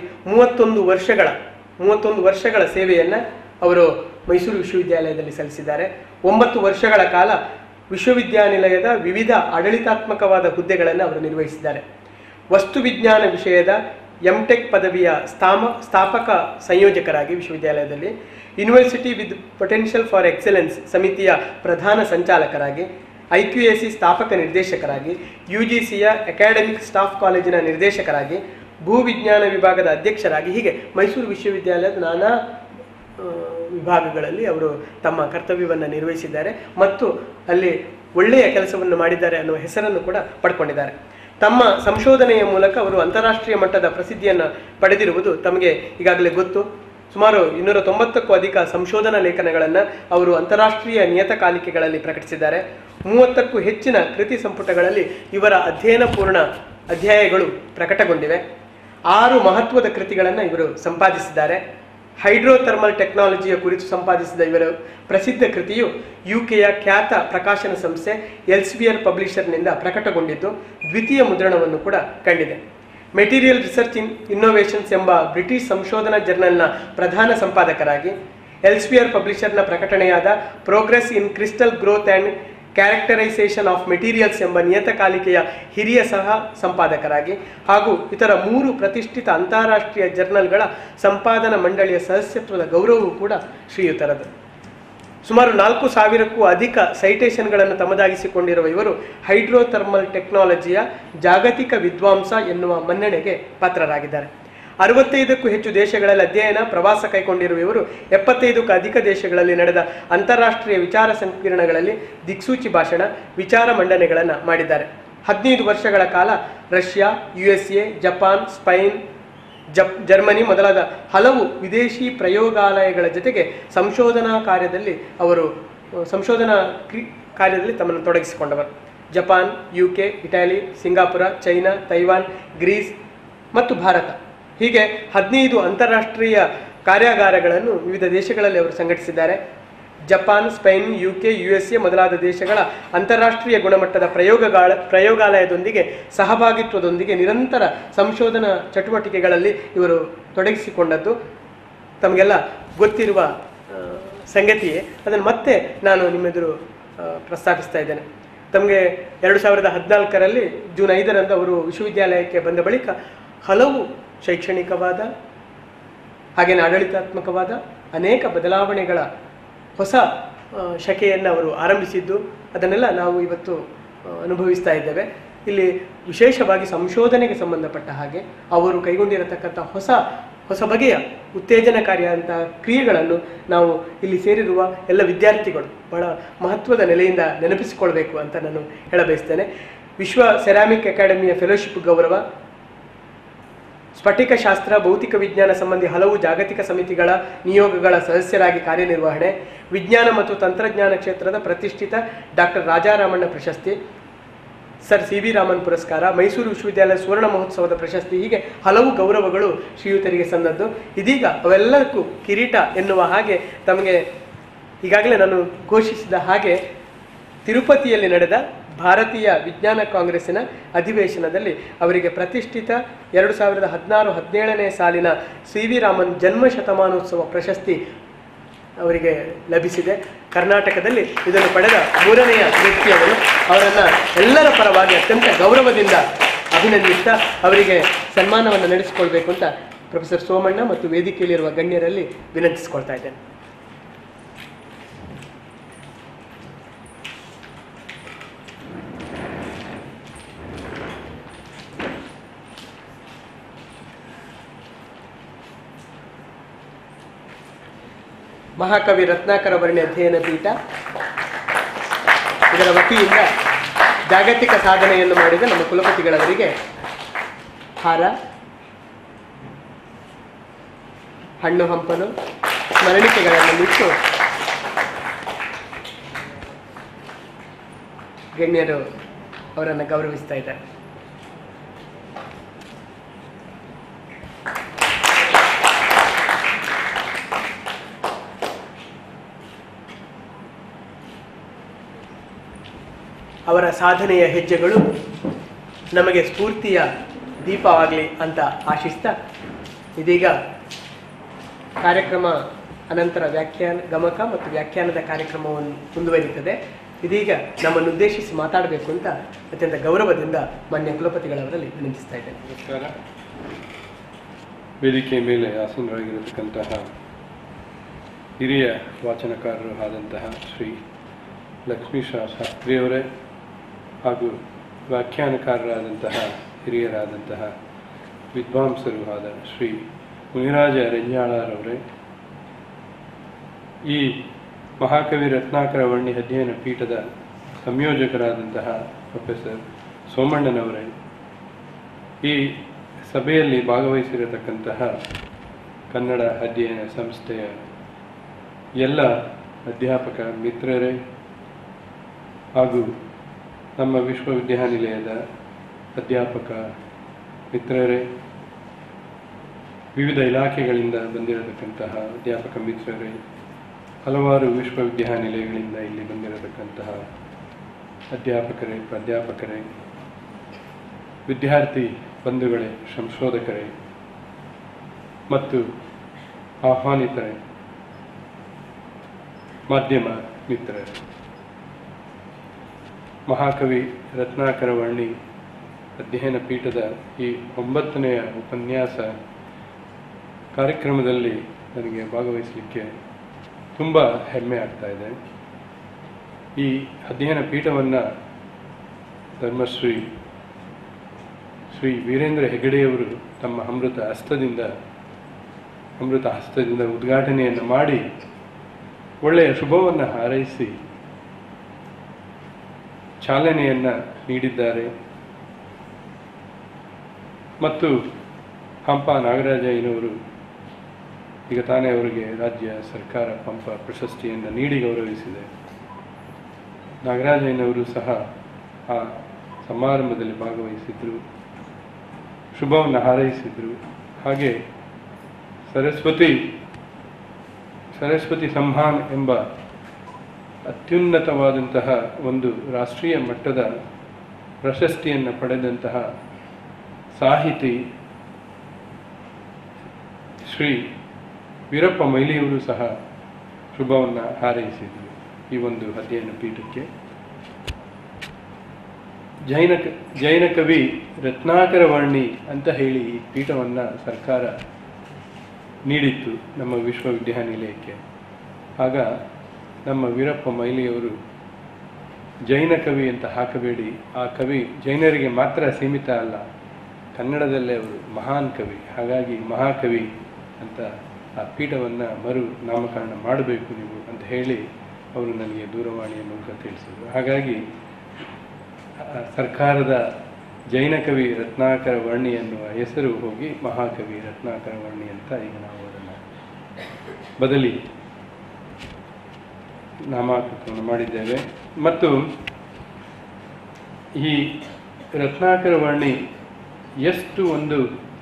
31 ವರ್ಷಗಳ ಸೇವೆಯನ್ನು ಅವರು ಮೈಸೂರು ವಿಶ್ವವಿದ್ಯಾಲಯದಲ್ಲಿ ಸಲ್ಲಿಸಿದ್ದಾರೆ. 9 ವರ್ಷಗಳ ಕಾಲ ವಿಶ್ವವಿದ್ಯಾನಿಲಯದ ವಿವಿಧ ಆಡಳಿತಾತ್ಮಕವಾದ ಹುದ್ದೆಗಳನ್ನು ಅವರು ನಿರ್ವಹಿಸಿದ್ದಾರೆ. ವಸ್ತು ವಿಜ್ಞಾನ ವಿಷಯದ MTech ಪದವಿಯ ಸ್ಥಾಪಕ ಸಂಯೋಜಕರಾಗಿ ವಿಶ್ವವಿದ್ಯಾಲಯದಲ್ಲಿ, university with potential for excellence ಸಮಿತಿಯ ಪ್ರಧಾನ ಸಂಚಾಲಕರಾಗಿ, IQAC ಸ್ಥಾಪಕ ನಿರ್ದೇಶಕರಾಗಿ, UGCಯ ಅಕಾಡೆಮಿಕ್ ಸ್ಟಾಫ್ ಕಾಲೇಜಿನ ನಿರ್ದೇಶಕರಾಗಿ, ಭೂವಿಜ್ಞಾನ ವಿಭಾಗದ ಅಧ್ಯಕ್ಷರಾಗಿ, ಹೀಗೆ ಮೈಸೂರು ವಿಶ್ವವಿದ್ಯಾಲಯದ ನಾನಾ ವಿಭಾಗಗಳಲ್ಲಿ ಅವರು ತಮ್ಮ ಕರ್ತವ್ಯವನ್ನು ನಿರ್ವಹಿಸಿದ್ದಾರೆ ಮತ್ತು ಅಲ್ಲಿ ಒಳ್ಳೆಯ ಕೆಲಸವನ್ನು ಮಾಡಿದ್ದಾರೆ ಅನ್ನುವ ಹೆಸರನ್ನು ಕೂಡ ಪಡ್ಕೊಂಡಿದ್ದಾರೆ. ತಮ್ಮ ಸಂಶೋಧನೆಯ ಮೂಲಕ ಅವರು ಅಂತಾರಾಷ್ಟ್ರೀಯ ಮಟ್ಟದ ಪ್ರಸಿದ್ಧಿಯನ್ನು ಪಡೆದಿರುವುದು ತಮಗೆ ಈಗಾಗಲೇ ಗೊತ್ತು. ಸುಮಾರು 290ಕ್ಕೂ ಅಧಿಕ ಸಂಶೋಧನಾ ಲೇಖನಗಳನ್ನು ಅವರು ಅಂತಾರಾಷ್ಟ್ರೀಯ ನಿಯತಕಾಲಿಕೆಗಳಲ್ಲಿ ಪ್ರಕಟಿಸಿದ್ದಾರೆ. 30ಕ್ಕೂ ಹೆಚ್ಚಿನ ಕೃತಿ ಸಂಪುಟಗಳಲ್ಲಿ ಇವರ ಅಧ್ಯಯನಪೂರ್ಣ ಅಧ್ಯಾಯಗಳು ಪ್ರಕಟಗೊಂಡಿವೆ. 6 ಮಹತ್ವದ ಕೃತಿಗಳನ್ನು ಇವರು ಸಂಪಾದಿಸಿದ್ದಾರೆ. ಹೈಡ್ರೋಥರ್ಮಲ್ ಟೆಕ್ನಾಲಜಿಯ ಕುರಿತು ಸಂಪಾದಿಸಿದ ಇವರ ಪ್ರಸಿದ್ಧ ಕೃತಿಯು UKಯ ಖ್ಯಾತ ಪ್ರಕಾಶನ ಸಂಸ್ಥೆ ಎಲ್ಸ್ವಿಯರ್ ಪಬ್ಲಿಷರ್ನಿಂದ ಪ್ರಕಟಗೊಂಡಿದ್ದು ದ್ವಿತೀಯ ಮುದ್ರಣವನ್ನು ಕೂಡ ಕಂಡಿದೆ. ಮೆಟೀರಿಯಲ್ ರಿಸರ್ಚ್ ಇನ್ ಇನ್ನೋವೇಷನ್ಸ್ ಎಂಬ ಬ್ರಿಟಿಷ್ ಸಂಶೋಧನಾ ಜರ್ನಲ್ನ ಪ್ರಧಾನ ಸಂಪಾದಕರಾಗಿ, ಎಲ್ಸ್ವಿಯರ್ ಪಬ್ಲಿಷರ್ನ ಪ್ರಕಟಣೆಯಾದ progress in crystal growth and characterisation of materials ಎಂಬ ನಿಯತಕಾಲಿಕೆಯ ಹಿರಿಯ ಸಹ ಸಂಪಾದಕರಾಗಿ ಹಾಗೂ ಇತರ 3 ಪ್ರತಿಷ್ಠಿತ ಅಂತಾರಾಷ್ಟ್ರೀಯ ಜರ್ನಲ್ಗಳ ಸಂಪಾದನಾ ಮಂಡಳಿಯ ಸದಸ್ಯತ್ವದ ಗೌರವವೂ ಕೂಡ ಶ್ರೀಯುತರದು. ಸುಮಾರು 4000ಕ್ಕೂ ಅಧಿಕ ಸೈಟೇಷನ್ಗಳನ್ನು ತಮ್ಮದಾಗಿಸಿಕೊಂಡಿರುವ ಇವರು ಹೈಡ್ರೋಥರ್ಮಲ್ ಟೆಕ್ನಾಲಜಿಯ ಜಾಗತಿಕ ವಿದ್ವಾಂಸ ಎನ್ನುವ ಮನ್ನಣೆಗೆ ಪಾತ್ರರಾಗಿದ್ದಾರೆ. 65ಕ್ಕೂ ಹೆಚ್ಚು ದೇಶಗಳಲ್ಲಿ ಅಧ್ಯಯನ ಪ್ರವಾಸ ಕೈಗೊಂಡಿರುವ ಇವರು 75ಕ್ಕೂ ಅಧಿಕ ದೇಶಗಳಲ್ಲಿ ನಡೆದ ಅಂತಾರಾಷ್ಟ್ರೀಯ ವಿಚಾರ ಸಂಕಿರಣಗಳಲ್ಲಿ ದಿಕ್ಸೂಚಿ ಭಾಷಣ, ವಿಚಾರ ಮಂಡನೆಗಳನ್ನು ಮಾಡಿದ್ದಾರೆ. 15 ವರ್ಷಗಳ ಕಾಲ Russia, USA, Japan, Spain, Germany ಮೊದಲಾದ ಹಲವು ವಿದೇಶಿ ಪ್ರಯೋಗಾಲಯಗಳ ಜೊತೆಗೆ ಸಂಶೋಧನಾ ಕಾರ್ಯದಲ್ಲಿ ತಮ್ಮನ್ನು ತೊಡಗಿಸಿಕೊಂಡವರು. ಜಪಾನ್, UK, ಇಟಲಿ, ಸಿಂಗಾಪುರ, ಚೈನಾ, ತೈವಾನ್, ಗ್ರೀಸ್ ಮತ್ತು ಭಾರತ, ಹೀಗೆ 15 ಅಂತಾರಾಷ್ಟ್ರೀಯ ಕಾರ್ಯಾಗಾರಗಳನ್ನು ವಿವಿಧ ದೇಶಗಳಲ್ಲಿ ಅವರು ಸಂಘಟಿಸಿದ್ದಾರೆ. ಜಪಾನ್, ಸ್ಪೇನ್, UK, USA ಮೊದಲಾದ ದೇಶಗಳ ಅಂತಾರಾಷ್ಟ್ರೀಯ ಗುಣಮಟ್ಟದ ಪ್ರಯೋಗಾಲಯದೊಂದಿಗೆ ಸಹಭಾಗಿತ್ವದೊಂದಿಗೆ ನಿರಂತರ ಸಂಶೋಧನಾ ಚಟುವಟಿಕೆಗಳಲ್ಲಿ ಇವರು ತೊಡಗಿಸಿಕೊಂಡದ್ದು ತಮಗೆಲ್ಲ ಗೊತ್ತಿರುವ ಸಂಗತಿಯೇ. ಅದನ್ನು ಮತ್ತೆ ನಾನು ನಿಮ್ಮೆದುರು ಪ್ರಸ್ತಾಪಿಸ್ತಾ ಇದ್ದೇನೆ. ತಮಗೆ 2014ರಲ್ಲಿ ಜೂನ್ 5ರಂದು ಅವರು ವಿಶ್ವವಿದ್ಯಾಲಯಕ್ಕೆ ಬಂದ ಬಳಿಕ ಹಲವು ಶೈಕ್ಷಣಿಕವಾದ ಹಾಗೆಯೇ ಆಡಳಿತಾತ್ಮಕವಾದ ಅನೇಕ ಬದಲಾವಣೆಗಳ ಹೊಸ ಶಕೆಯನ್ನು ಅವರು ಆರಂಭಿಸಿದ್ದು ಅದನ್ನೆಲ್ಲ ನಾವು ಇವತ್ತು ಅನುಭವಿಸ್ತಾ ಇದ್ದೇವೆ. ಇಲ್ಲಿ ವಿಶೇಷವಾಗಿ ಸಂಶೋಧನೆಗೆ ಸಂಬಂಧಪಟ್ಟ ಹಾಗೆ ಅವರು ಕೈಗೊಂಡಿರತಕ್ಕಂಥ ಹೊಸ ಬಗೆಯ ಉತ್ತೇಜನಕಾರಿಯಾದಂಥ ಕ್ರಿಯೆಗಳನ್ನು ನಾವು ಇಲ್ಲಿ ಸೇರಿರುವ ಎಲ್ಲ ವಿದ್ಯಾರ್ಥಿಗಳು ಬಹಳ ಮಹತ್ವದ ನೆಲೆಯಿಂದ ನೆನಪಿಸಿಕೊಳ್ಬೇಕು ಅಂತ ನಾನು ಹೇಳಬಯಸ್ತೇನೆ. ವಿಶ್ವ ಸೆರಾಮಿಕ್ ಅಕಾಡೆಮಿಯ ಫೆಲೋಶಿಪ್ ಗೌರವ, ಸ್ಫಟಿಕಶಾಸ್ತ್ರ, ಭೌತಿಕ ವಿಜ್ಞಾನ ಸಂಬಂಧಿ ಹಲವು ಜಾಗತಿಕ ಸಮಿತಿಗಳ ನಿಯೋಗಗಳ ಸದಸ್ಯರಾಗಿ ಕಾರ್ಯನಿರ್ವಹಣೆ, ವಿಜ್ಞಾನ ಮತ್ತು ತಂತ್ರಜ್ಞಾನ ಕ್ಷೇತ್ರದ ಪ್ರತಿಷ್ಠಿತ ಡಾಕ್ಟರ್ ರಾಜಾರಾಮಣ್ಣ ಪ್ರಶಸ್ತಿ, ಸರ್ CV ರಾಮನ್ ಪುರಸ್ಕಾರ, ಮೈಸೂರು ವಿಶ್ವವಿದ್ಯಾಲಯ ಸುವರ್ಣ ಮಹೋತ್ಸವದ ಪ್ರಶಸ್ತಿ, ಹೀಗೆ ಹಲವು ಗೌರವಗಳು ಶ್ರೀಯುತರಿಗೆ ಸಂದದ್ದು. ಇದೀಗ ಅವೆಲ್ಲಕ್ಕೂ ಕಿರೀಟ ಎನ್ನುವ ಹಾಗೆ ತಮಗೆ ಈಗಾಗಲೇ ನಾನು ಘೋಷಿಸಿದ ಹಾಗೆ ತಿರುಪತಿಯಲ್ಲಿ ನಡೆದ ಭಾರತೀಯ ವಿಜ್ಞಾನ ಕಾಂಗ್ರೆಸ್ಸಿನ ಅಧಿವೇಶನದಲ್ಲಿ ಅವರಿಗೆ ಪ್ರತಿಷ್ಠಿತ 2016-17ನೇ ಸಾಲಿನ CV ರಾಮನ್ ಜನ್ಮ ಶತಮಾನೋತ್ಸವ ಪ್ರಶಸ್ತಿ ಅವರಿಗೆ ಲಭಿಸಿದೆ. ಕರ್ನಾಟಕದಲ್ಲಿ ಇದನ್ನು ಪಡೆದ 3ನೆಯ ವ್ಯಕ್ತಿಯವರು. ಅವರನ್ನು ಎಲ್ಲರ ಪರವಾಗಿ ಅತ್ಯಂತ ಗೌರವದಿಂದ ಅಭಿನಂದಿಸ್ತಾ ಅವರಿಗೆ ಸನ್ಮಾನವನ್ನು ನಡೆಸಿಕೊಳ್ಬೇಕು ಅಂತ ಪ್ರೊಫೆಸರ್ ಸೋಮಣ್ಣ ಮತ್ತು ವೇದಿಕೆಯಲ್ಲಿರುವ ಗಣ್ಯರಲ್ಲಿ ವಿನಂತಿಸಿಕೊಳ್ತಾ ಇದ್ದೇನೆ. ಮಹಾಕವಿ ರತ್ನಾಕರ ವರ್ಣಿ ಅಧ್ಯಯನ ಪೀಠ ಇದರ ವತಿಯಿಂದ ಜಾಗತಿಕ ಸಾಧನೆಯನ್ನು ಮಾಡಿದ ನಮ್ಮ ಕುಲಪತಿಗಳವರಿಗೆ ಹಾರ, ಹಣ್ಣು ಹಂಪಲು, ಸ್ಮರಣಿಕೆಗಳನ್ನು ಇಟ್ಟು ಗಣ್ಯರು ಅವರನ್ನು ಗೌರವಿಸ್ತಾ ಇದ್ದಾರೆ. ಅವರ ಸಾಧನೆಯ ಹೆಜ್ಜೆಗಳು ನಮಗೆ ಸ್ಫೂರ್ತಿಯ ದೀಪವಾಗಲಿ ಅಂತ ಆಶಿಸ್ತಾ, ಇದೀಗ ಕಾರ್ಯಕ್ರಮ ಅನಂತರ ವ್ಯಾಖ್ಯಾನ ಗಮಕ ಮತ್ತು ವ್ಯಾಖ್ಯಾನದ ಕಾರ್ಯಕ್ರಮವನ್ನು ಮುಂದುವರಿಯುತ್ತದೆ. ಇದೀಗ ನಮ್ಮನ್ನು ಉದ್ದೇಶಿಸಿ ಮಾತಾಡಬೇಕು ಅಂತ ಅತ್ಯಂತ ಗೌರವದಿಂದ ಮಾನ್ಯ ಕುಲಪತಿಗಳವರಲ್ಲಿ ವಿನಂತಿಸ್ತಾ ಇದ್ದೇನೆ. ನಮಸ್ಕಾರ. ವೇದಿಕೆ ಮೇಲೆ ಆಸೀನರಾಗಿರತಕ್ಕಂತಹ ಹಿರಿಯ ವಾಚನಕಾರರು ಆದಂತಹ ಶ್ರೀ ಲಕ್ಷ್ಮೀಶ ಶಾಸ್ತ್ರಿಯವರೇ ಹಾಗೂ ವ್ಯಾಖ್ಯಾನಕಾರರಾದಂತಹ ಹಿರಿಯರಾದಂತಹ ವಿದ್ವಾಂಸರು ಆದ ಶ್ರೀ ಮುನಿರಾಜ ರೆಂಜಾಳರವರೇ, ಈ ಮಹಾಕವಿ ರತ್ನಾಕರ ವರ್ಣಿ ಅಧ್ಯಯನ ಪೀಠದ ಸಂಯೋಜಕರಾದಂತಹ ಪ್ರೊಫೆಸರ್ ಸೋಮಣ್ಣನವರೇ, ಈ ಸಭೆಯಲ್ಲಿ ಭಾಗವಹಿಸಿರತಕ್ಕಂತಹ ಕನ್ನಡ ಅಧ್ಯಯನ ಸಂಸ್ಥೆಯ ಎಲ್ಲ ಅಧ್ಯಾಪಕ ಮಿತ್ರರೇ ಹಾಗೂ ನಮ್ಮ ವಿಶ್ವವಿದ್ಯಾನಿಲಯದ ಅಧ್ಯಾಪಕ ಮಿತ್ರರೇ, ವಿವಿಧ ಇಲಾಖೆಗಳಿಂದ ಬಂದಿರತಕ್ಕಂತಹ ಅಧ್ಯಾಪಕ ಮಿತ್ರರೇ, ಹಲವಾರು ವಿಶ್ವವಿದ್ಯಾನಿಲಯಗಳಿಂದ ಇಲ್ಲಿ ಬಂದಿರತಕ್ಕಂತಹ ಅಧ್ಯಾಪಕರೇ, ಪ್ರಾಧ್ಯಾಪಕರೇ, ವಿದ್ಯಾರ್ಥಿ ಬಂಧುಗಳೇ, ಸಂಶೋಧಕರೇ ಮತ್ತು ಆಹ್ವಾನಿತರೇ, ಮಾಧ್ಯಮ ಮಿತ್ರರೇ, ಮಹಾಕವಿ ರತ್ನಾಕರ ವರ್ಣಿ ಅಧ್ಯಯನ ಪೀಠದ ಈ 9ನೆಯ ಉಪನ್ಯಾಸ ಕಾರ್ಯಕ್ರಮದಲ್ಲಿ ನನಗೆ ಭಾಗವಹಿಸಲಿಕ್ಕೆ ತುಂಬ ಹೆಮ್ಮೆ ಆಗ್ತಾ ಇದೆ. ಈ ಅಧ್ಯಯನ ಪೀಠವನ್ನು ಧರ್ಮಶ್ರೀ ಶ್ರೀ ವೀರೇಂದ್ರ ಹೆಗಡೆಯವರು ತಮ್ಮ ಅಮೃತ ಹಸ್ತದಿಂದ ಉದ್ಘಾಟನೆಯನ್ನು ಮಾಡಿ ಒಳ್ಳೆಯ ಶುಭವನ್ನು ಹಾರೈಸಿ ಚಾಲನೆಯನ್ನು ನೀಡಿದ್ದಾರೆ. ಮತ್ತು ಪಂಪ ನಾಗರಾಜಯ್ಯನವರು ಈಗ ತಾನೇ ಅವರಿಗೆ ರಾಜ್ಯ ಸರ್ಕಾರ ಪಂಪ ಪ್ರಶಸ್ತಿಯನ್ನು ನೀಡಿ ಗೌರವಿಸಿದೆ. ನಾಗರಾಜಯ್ಯನವರು ಸಹ ಆ ಸಮಾರಂಭದಲ್ಲಿ ಭಾಗವಹಿಸಿದ್ರು, ಶುಭವನ್ನು ಹಾರೈಸಿದ್ರು. ಹಾಗೆ ಸರಸ್ವತಿ ಸಂಹಾನ್ ಎಂಬ ಅತ್ಯುನ್ನತವಾದಂತಹ ಒಂದು ರಾಷ್ಟ್ರೀಯ ಮಟ್ಟದ ಪ್ರಶಸ್ತಿಯನ್ನು ಪಡೆದಂತಹ ಸಾಹಿತಿ ಶ್ರೀ ವೀರಪ್ಪ ಮೊಯ್ಲಿಯವರು ಸಹ ಶುಭವನ್ನು ಹಾರೈಸಿದರು ಈ ಒಂದು ಅಧ್ಯಯನ ಪೀಠಕ್ಕೆ. ಜೈನ ಕವಿ ರತ್ನಾಕರ ವರ್ಣಿ ಅಂತ ಹೇಳಿ ಈ ಪೀಠವನ್ನು ಸರ್ಕಾರ ನೀಡಿತ್ತು ನಮ್ಮ ವಿಶ್ವವಿದ್ಯಾನಿಲಯಕ್ಕೆ. ಆಗ ನಮ್ಮ ವೀರಪ್ಪ ಮೊಯ್ಲಿಯವರು ಜೈನ ಕವಿ ಅಂತ ಹಾಕಬೇಡಿ, ಆ ಕವಿ ಜೈನರಿಗೆ ಮಾತ್ರ ಸೀಮಿತ ಅಲ್ಲ, ಕನ್ನಡದಲ್ಲೇ ಅವರು ಮಹಾನ್ ಕವಿ, ಹಾಗಾಗಿ ಮಹಾಕವಿ ಅಂತ ಆ ಪೀಠವನ್ನು ಮರು ನಾಮಕರಣ ಮಾಡಬೇಕು ನೀವು ಅಂತ ಹೇಳಿ ಅವರು ನನಗೆ ದೂರವಾಣಿಯ ಮೂಲಕ ತಿಳಿಸಿದರು. ಹಾಗಾಗಿ ಸರ್ಕಾರದ ಜೈನ ಕವಿ ರತ್ನಾಕರ ವರ್ಣಿ ಎನ್ನುವ ಹೆಸರು ಹೋಗಿ ಮಹಾಕವಿ ರತ್ನಾಕರ ವರ್ಣಿ ಅಂತ ಈಗ ನಾವು ಅದನ್ನು ಬದಲಿ ನಾಮಕರಣವನ್ನು ಮಾಡಿದ್ದೇವೆ. ಮತ್ತು ಈ ರತ್ನಾಕರ ವರ್ಣಿ ಎಷ್ಟು ಒಂದು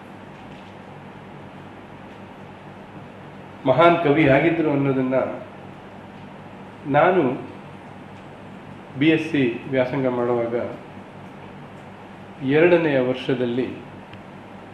ಮಹಾನ್ ಕವಿ ಆಗಿದ್ರು ಅನ್ನೋದನ್ನು ನಾನು BSc ವ್ಯಾಸಂಗ ಮಾಡುವಾಗ 2ನೆಯ ವರ್ಷದಲ್ಲಿ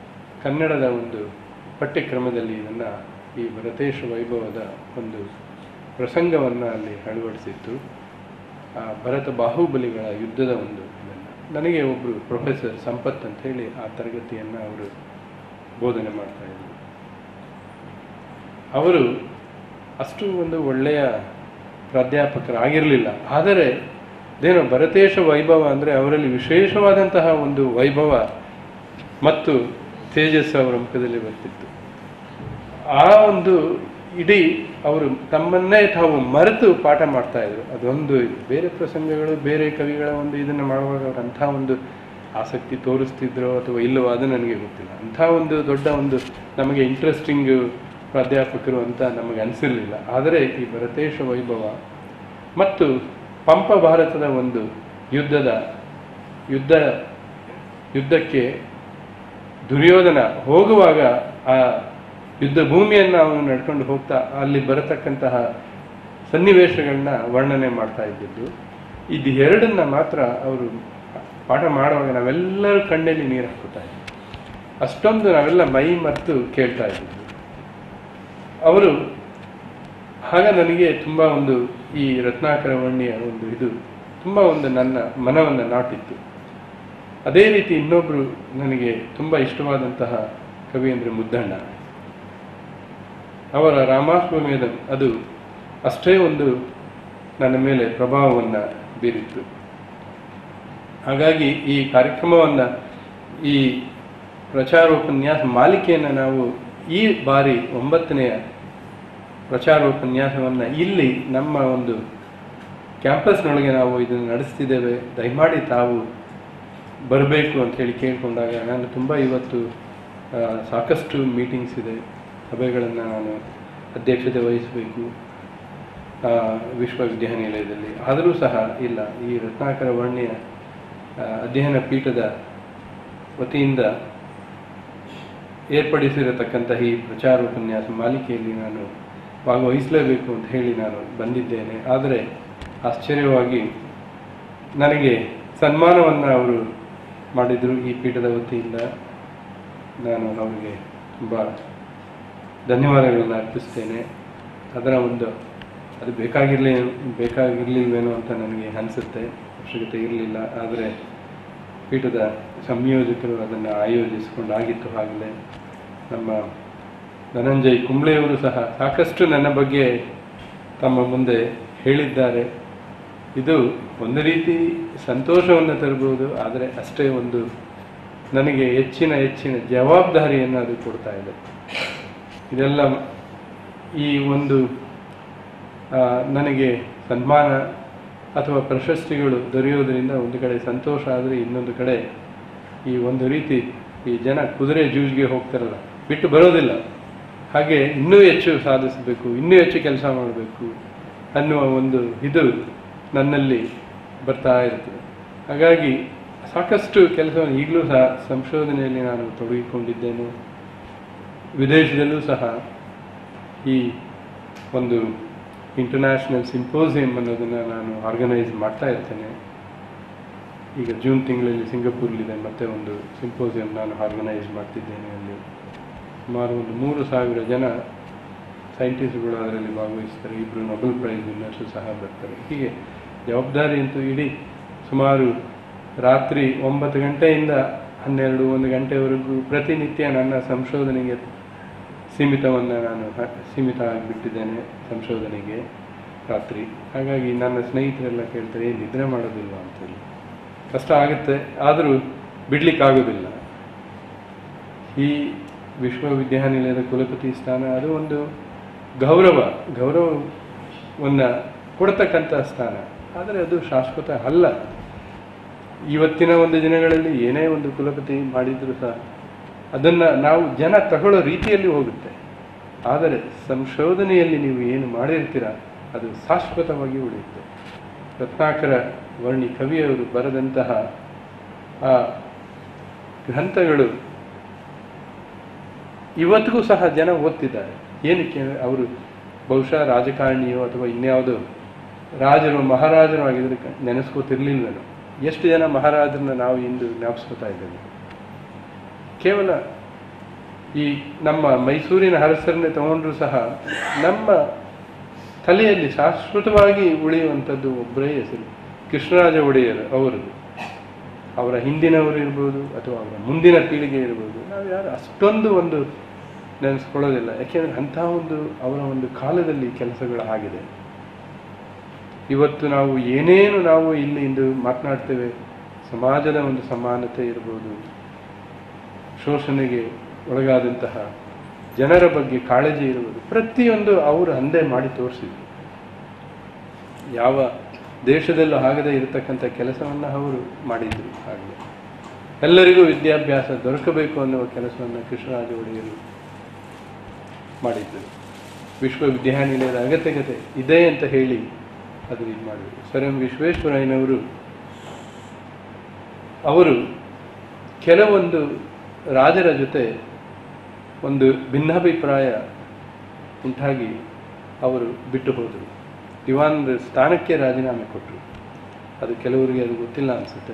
ಕನ್ನಡದ ಒಂದು ಪಠ್ಯಕ್ರಮದಲ್ಲಿ ಇದನ್ನು ಈ ಭರತೇಶ ವೈಭವದ ಒಂದು ಪ್ರಸಂಗವನ್ನು ಅಲ್ಲಿ ಅಳವಡಿಸಿತ್ತು. ಭರತ ಬಾಹುಬಲಿಗಳ ಯುದ್ಧದ ಒಂದು ಇದನ್ನು ನನಗೆ ಒಬ್ಬರು ಪ್ರೊಫೆಸರ್ ಸಂಪತ್ ಅಂತ ಹೇಳಿ ಆ ತರಗತಿಯನ್ನು ಅವರು ಬೋಧನೆ ಮಾಡ್ತಾಯಿದ್ರು. ಅವರು ಅಷ್ಟು ಒಂದು ಒಳ್ಳೆಯ ಪ್ರಾಧ್ಯಾಪಕರಾಗಿರಲಿಲ್ಲ. ಆದರೆ ಇದೇನೋ ಭರತೇಶ ವೈಭವ ಅಂದರೆ ಅವರಲ್ಲಿ ವಿಶೇಷವಾದಂತಹ ಒಂದು ವೈಭವ ಮತ್ತು ತೇಜಸ್ಸು ಅವರ ಮುಖದಲ್ಲಿ ಬರ್ತಿತ್ತು. ಆ ಒಂದು ಇಡೀ ಅವರು ತಮ್ಮನ್ನೇ ತಾವು ಮರೆತು ಪಾಠ ಮಾಡ್ತಾ ಇದ್ರು. ಅದೊಂದು ಬೇರೆ ಪ್ರಸಂಗಗಳು ಬೇರೆ ಕವಿಗಳ ಒಂದು ಇದನ್ನು ಮಾಡುವಾಗ ಅವರು ಅಂಥ ಒಂದು ಆಸಕ್ತಿ ತೋರಿಸ್ತಿದ್ರೋ ಅಥವಾ ಇಲ್ಲವೋ ಅದು ನನಗೆ ಗೊತ್ತಿಲ್ಲ. ಅಂಥ ಒಂದು ದೊಡ್ಡ ಒಂದು ನಮಗೆ ಇಂಟ್ರೆಸ್ಟಿಂಗ್ ಪ್ರಾಧ್ಯಾಪಕರು ಅಂತ ನಮಗೆ ಅನಿಸಿರಲಿಲ್ಲ. ಆದರೆ ಈ ಭರತೇಶ ವೈಭವ ಮತ್ತು ಪಂಪ ಭಾರತದ ಒಂದು ಯುದ್ಧಕ್ಕೆ ದುರ್ಯೋಧನ ಹೋಗುವಾಗ ಆ ಯುದ್ಧ ಭೂಮಿಯನ್ನು ಅವನು ನಡ್ಕೊಂಡು ಹೋಗ್ತಾ ಅಲ್ಲಿ ಬರತಕ್ಕಂತಹ ಸನ್ನಿವೇಶಗಳನ್ನ ವರ್ಣನೆ ಮಾಡ್ತಾ ಇದ್ದಿದ್ದು. ಇದು ಎರಡನ್ನ ಮಾತ್ರ ಅವರು ಪಾಠ ಮಾಡುವಾಗ ನಾವೆಲ್ಲರೂ ಕಣ್ಣಲ್ಲಿ ನೀರು ಹಾಕುತ್ತಾ ಇದ್ವಿ. ಅಷ್ಟೊಂದು ನಾವೆಲ್ಲ ಮೈ ಮರೆತು ಕೇಳ್ತಾ ಇದ್ದಿದ್ದು ಅವರು. ಆಗ ನನಗೆ ತುಂಬ ಒಂದು ಈ ರತ್ನಾಕರ ವರ್ಣಿಯ ಒಂದು ಇದು ತುಂಬ ಒಂದು ನನ್ನ ಮನವನ್ನು ನಾಟಿತ್ತು. ಅದೇ ರೀತಿ ಇನ್ನೊಬ್ಬರು ನನಗೆ ತುಂಬ ಇಷ್ಟವಾದಂತಹ ಕವಿ ಅಂದರೆ ಮುದ್ದಣ್ಣ. ಅವರ ರಾಮಾಶ್ವಮೇಧಂ ಅದು ಅಷ್ಟೇ ಒಂದು ನನ್ನ ಮೇಲೆ ಪ್ರಭಾವವನ್ನು ಬೀರಿತ್ತು. ಹಾಗಾಗಿ ಈ ಕಾರ್ಯಕ್ರಮವನ್ನು, ಈ ಪ್ರಚಾರೋಪನ್ಯಾಸ ಮಾಲಿಕೆಯನ್ನು ನಾವು ಈ ಬಾರಿ 9ನೆಯ ಪ್ರಚಾರೋಪನ್ಯಾಸವನ್ನು ಇಲ್ಲಿ ನಮ್ಮ ಒಂದು ಕ್ಯಾಂಪಸ್ನೊಳಗೆ ನಾವು ಇದನ್ನು ನಡೆಸ್ತಿದ್ದೇವೆ. ದಯಮಾಡಿ ತಾವು ಬರಬೇಕು ಅಂಥೇಳಿ ಕೇಳಿಕೊಂಡಾಗ ನಾನು ತುಂಬ ಇವತ್ತು ಸಾಕಷ್ಟು ಮೀಟಿಂಗ್ಸ್ ಇದೆ, ಸಭೆಗಳನ್ನು ನಾನು ಅಧ್ಯಕ್ಷತೆ ವಹಿಸಬೇಕು ವಿಶ್ವವಿದ್ಯಾನಿಲಯದಲ್ಲಿ. ಆದರೂ ಸಹ ಇಲ್ಲ, ಈ ರತ್ನಾಕರ ವರ್ಣಿಯ ಅಧ್ಯಯನ ಪೀಠದ ವತಿಯಿಂದ ಏರ್ಪಡಿಸಿರತಕ್ಕಂತಹ ಈ ಪ್ರಚಾರೋಪನ್ಯಾಸ ಮಾಲಿಕೆಯಲ್ಲಿ ನಾನು ಭಾಗವಹಿಸಲೇಬೇಕು ಅಂತ ಹೇಳಿ ನಾನು ಬಂದಿದ್ದೇನೆ. ಆದರೆ ಆಶ್ಚರ್ಯವಾಗಿ ನನಗೆ ಸನ್ಮಾನವನ್ನು ಅವರು ಮಾಡಿದರು ಈ ಪೀಠದ ವತಿಯಿಂದ. ನಾನು ಅವರಿಗೆ ತುಂಬ ಧನ್ಯವಾದಗಳನ್ನು ಅರ್ಪಿಸ್ತೇನೆ. ಅದರ ಒಂದು ಅದು ಬೇಕಾಗಿರಲಿಲ್ವೇನೋ ಅಂತ ನನಗೆ ಅನಿಸುತ್ತೆ, ಅವಶ್ಯಕತೆ ಇರಲಿಲ್ಲ. ಆದರೆ ಪೀಠದ ಸಂಯೋಜಕರು ಅದನ್ನು ಆಯೋಜಿಸಿಕೊಂಡಾಗಿತ್ತು. ಆಗಲೇ ನಮ್ಮ ಧನಂಜಯ್ ಕುಂಬ್ಳೆಯವರು ಸಹ ಸಾಕಷ್ಟು ನನ್ನ ಬಗ್ಗೆ ತಮ್ಮ ಮುಂದೆ ಹೇಳಿದ್ದಾರೆ. ಇದು ಒಂದು ರೀತಿ ಸಂತೋಷವನ್ನು ತರಬಹುದು, ಆದರೆ ಅಷ್ಟೇ ಒಂದು ನನಗೆ ಹೆಚ್ಚಿನ ಜವಾಬ್ದಾರಿಯನ್ನು ಅದು ಕೊಡ್ತಾ ಇದೆ. ಇದೆಲ್ಲ ಈ ಒಂದು ನನಗೆ ಸನ್ಮಾನ ಅಥವಾ ಪ್ರಶಸ್ತಿಗಳು ದೊರೆಯೋದರಿಂದ ಒಂದು ಕಡೆ ಸಂತೋಷ ಆದರೆ, ಇನ್ನೊಂದು ಕಡೆ ಈ ಒಂದು ರೀತಿ ಈ ಜನ ಕುದುರೆ ಜೂಜ್ಗೆ ಹೋಗ್ತಾರಲ್ಲ, ಬಿಟ್ಟು ಬರೋದಿಲ್ಲ. ಹಾಗೆ ಇನ್ನೂ ಹೆಚ್ಚು ಸಾಧಿಸಬೇಕು, ಇನ್ನೂ ಹೆಚ್ಚು ಕೆಲಸ ಮಾಡಬೇಕು ಅನ್ನುವ ಒಂದು ಇದು ನನ್ನಲ್ಲಿ ಬರ್ತಾ ಇರ್ತದೆ. ಹಾಗಾಗಿ ಸಾಕಷ್ಟು ಕೆಲಸವನ್ನು ಈಗಲೂ ಸಹ ಸಂಶೋಧನೆಯಲ್ಲಿ ನಾನು ತೊಡಗಿಕೊಂಡಿದ್ದೇನೆ. ವಿದೇಶದಲ್ಲೂ ಸಹ ಈ ಒಂದು ಇಂಟರ್ನ್ಯಾಷನಲ್ ಸಿಂಪೋಸಿಯಂ ಅನ್ನೋದನ್ನು ನಾನು ಆರ್ಗನೈಸ್ ಮಾಡ್ತಾ ಇರ್ತೇನೆ. ಈಗ ಜೂನ್ ತಿಂಗಳಲ್ಲಿ ಸಿಂಗಪೂರ್ಲಿದೆ, ಮತ್ತೆ ಒಂದು ಸಿಂಪೋಸಿಯಂ ನಾನು ಆರ್ಗನೈಸ್ ಮಾಡ್ತಿದ್ದೇನೆ. ಅಲ್ಲಿ ಸುಮಾರು ಒಂದು 3,000 ಜನ ಸೈಂಟಿಸ್ಟ್ಗಳು ಅದರಲ್ಲಿ ಭಾಗವಹಿಸ್ತಾರೆ. 2 ನೊಬೆಲ್ ಪ್ರೈಸ್ ವಿನ್ನರ್ಸು ಸಹ ಬರ್ತಾರೆ. ಹೀಗೆ ಜವಾಬ್ದಾರಿ ಅಂತೂ ಇಡೀ ಸುಮಾರು ರಾತ್ರಿ 9 ಗಂಟೆಯಿಂದ 12-1 ಗಂಟೆವರೆಗೂ ಪ್ರತಿನಿತ್ಯ ನನ್ನ ಸಂಶೋಧನೆಗೆ ಸೀಮಿತ ಆಗಿಬಿಟ್ಟಿದ್ದೇನೆ ಸಂಶೋಧನೆಗೆ ರಾತ್ರಿ. ಹಾಗಾಗಿ ನನ್ನ ಸ್ನೇಹಿತರೆಲ್ಲ ಕೇಳ್ತಾರೆ, ನಿದ್ರೆ ಮಾಡೋದಿಲ್ಲ ಅಂತೇಳಿ. ಕಷ್ಟ ಆಗುತ್ತೆ, ಆದರೂ ಬಿಡಲಿಕ್ಕಾಗೋದಿಲ್ಲ. ಈ ವಿಶ್ವವಿದ್ಯಾನಿಲಯದ ಕುಲಪತಿ ಸ್ಥಾನ ಅದು ಒಂದು ಗೌರವವನ್ನು ಕೊಡ್ತಕ್ಕಂಥ ಸ್ಥಾನ. ಆದರೆ ಅದು ಶಾಶ್ವತ ಅಲ್ಲ. ಇವತ್ತಿನ ಒಂದು ದಿನಗಳಲ್ಲಿ ಏನೇ ಒಂದು ಕುಲಪತಿ ಮಾಡಿದರೂ ಸಹ ಅದನ್ನು ನಾವು ಜನ ತಗೊಳ್ಳೋ ರೀತಿಯಲ್ಲಿ ಹೋಗುತ್ತೆ. ಆದರೆ ಸಂಶೋಧನೆಯಲ್ಲಿ ನೀವು ಏನು ಮಾಡಿರ್ತೀರ ಅದು ಶಾಶ್ವತವಾಗಿ ಉಳಿಯುತ್ತೆ. ರತ್ನಾಕರ ವರ್ಣಿ ಕವಿಯವರು ಬರೆದಂತಹ ಆ ಗ್ರಂಥಗಳು ಇವತ್ತಿಗೂ ಸಹ ಜನ ಓದ್ತಿದ್ದಾರೆ. ಏನಕ್ಕೆ? ಅವರು ಬಹುಶಃ ರಾಜಕಾರಣಿಯೋ ಅಥವಾ ಇನ್ಯಾವುದೋ ರಾಜರು ಮಹಾರಾಜರು ಆಗಿದ್ರೆ ನೆನೆಸ್ಕೋತಿರ್ಲಿಲ್ವೇನೋ. ಎಷ್ಟು ಜನ ಮಹಾರಾಜರನ್ನ ನಾವು ಇಂದು ಜ್ಞಾಪಿಸ್ಕೋತಾ ಇದ್ದೇವೆ. ಕೇವಲ ಈ ನಮ್ಮ ಮೈಸೂರಿನ ಅರಸರನ್ನೇ ತಗೊಂಡ್ರೂ ಸಹ ನಮ್ಮ ಕಲೆಯಲ್ಲಿ ಶಾಶ್ವತವಾಗಿ ಉಳಿಯುವಂಥದ್ದು ಒಬ್ಬರೇ ಹೆಸರು, ಕೃಷ್ಣರಾಜ ಒಡೆಯರ್ ಅವರದು. ಅವರ ಹಿಂದಿನವರು ಇರ್ಬೋದು ಅಥವಾ ಅವರ ಮುಂದಿನ ಪೀಳಿಗೆ ಇರ್ಬೋದು, ನಾವು ಯಾರು ಅಷ್ಟೊಂದು ಒಂದು ನೆನೆಸ್ಕೊಳ್ಳೋದಿಲ್ಲ. ಯಾಕೆಂದರೆ ಅಂತಹ ಒಂದು ಅವರ ಒಂದು ಕಾಲದಲ್ಲಿ ಕೆಲಸಗಳು ಆಗಿದೆ. ಇವತ್ತು ನಾವು ಏನೇನು ನಾವು ಇಲ್ಲಿ ಇಂದು ಮಾತನಾಡ್ತೇವೆ, ಸಮಾಜದ ಒಂದು ಸಮಾನತೆ ಇರ್ಬೋದು, ಶೋಷಣೆಗೆ ಒಳಗಾದಂತಹ ಜನರ ಬಗ್ಗೆ ಕಾಳಜಿ ಇರುವುದು, ಪ್ರತಿಯೊಂದು ಅವರು ಅಂದೇ ಮಾಡಿ ತೋರಿಸಿದ್ರು. ಯಾವ ದೇಶದಲ್ಲೂ ಆಗದೇ ಇರತಕ್ಕಂಥ ಕೆಲಸವನ್ನು ಅವರು ಮಾಡಿದ್ರು. ಹಾಗೆ ಎಲ್ಲರಿಗೂ ವಿದ್ಯಾಭ್ಯಾಸ ದೊರಕಬೇಕು ಅನ್ನುವ ಕೆಲಸವನ್ನು ಕೃಷ್ಣರಾಜ ಒಡೆಯರು ಮಾಡಿದ್ದರು. ವಿಶ್ವವಿದ್ಯಾನಿಲಯದ ಅಗತ್ಯತೆ ಇದೆ ಅಂತ ಹೇಳಿ ಅದು ಇದು ಮಾಡಿದರು. ಸರ್ ಎಂ ವಿಶ್ವೇಶ್ವರಯ್ಯನವರು ಅವರು ಕೆಲವೊಂದು ರಾಜರ ಜೊತೆ ಒಂದು ಭಿನ್ನಾಭಿಪ್ರಾಯ ಉಂಟಾಗಿ ಅವರು ಬಿಟ್ಟು ಹೋದರು. ದಿವಾನರ ಸ್ಥಾನಕ್ಕೆ ರಾಜೀನಾಮೆ ಕೊಟ್ಟರು. ಅದು ಕೆಲವರಿಗೆ ಅದು ಗೊತ್ತಿಲ್ಲ ಅನಿಸುತ್ತೆ.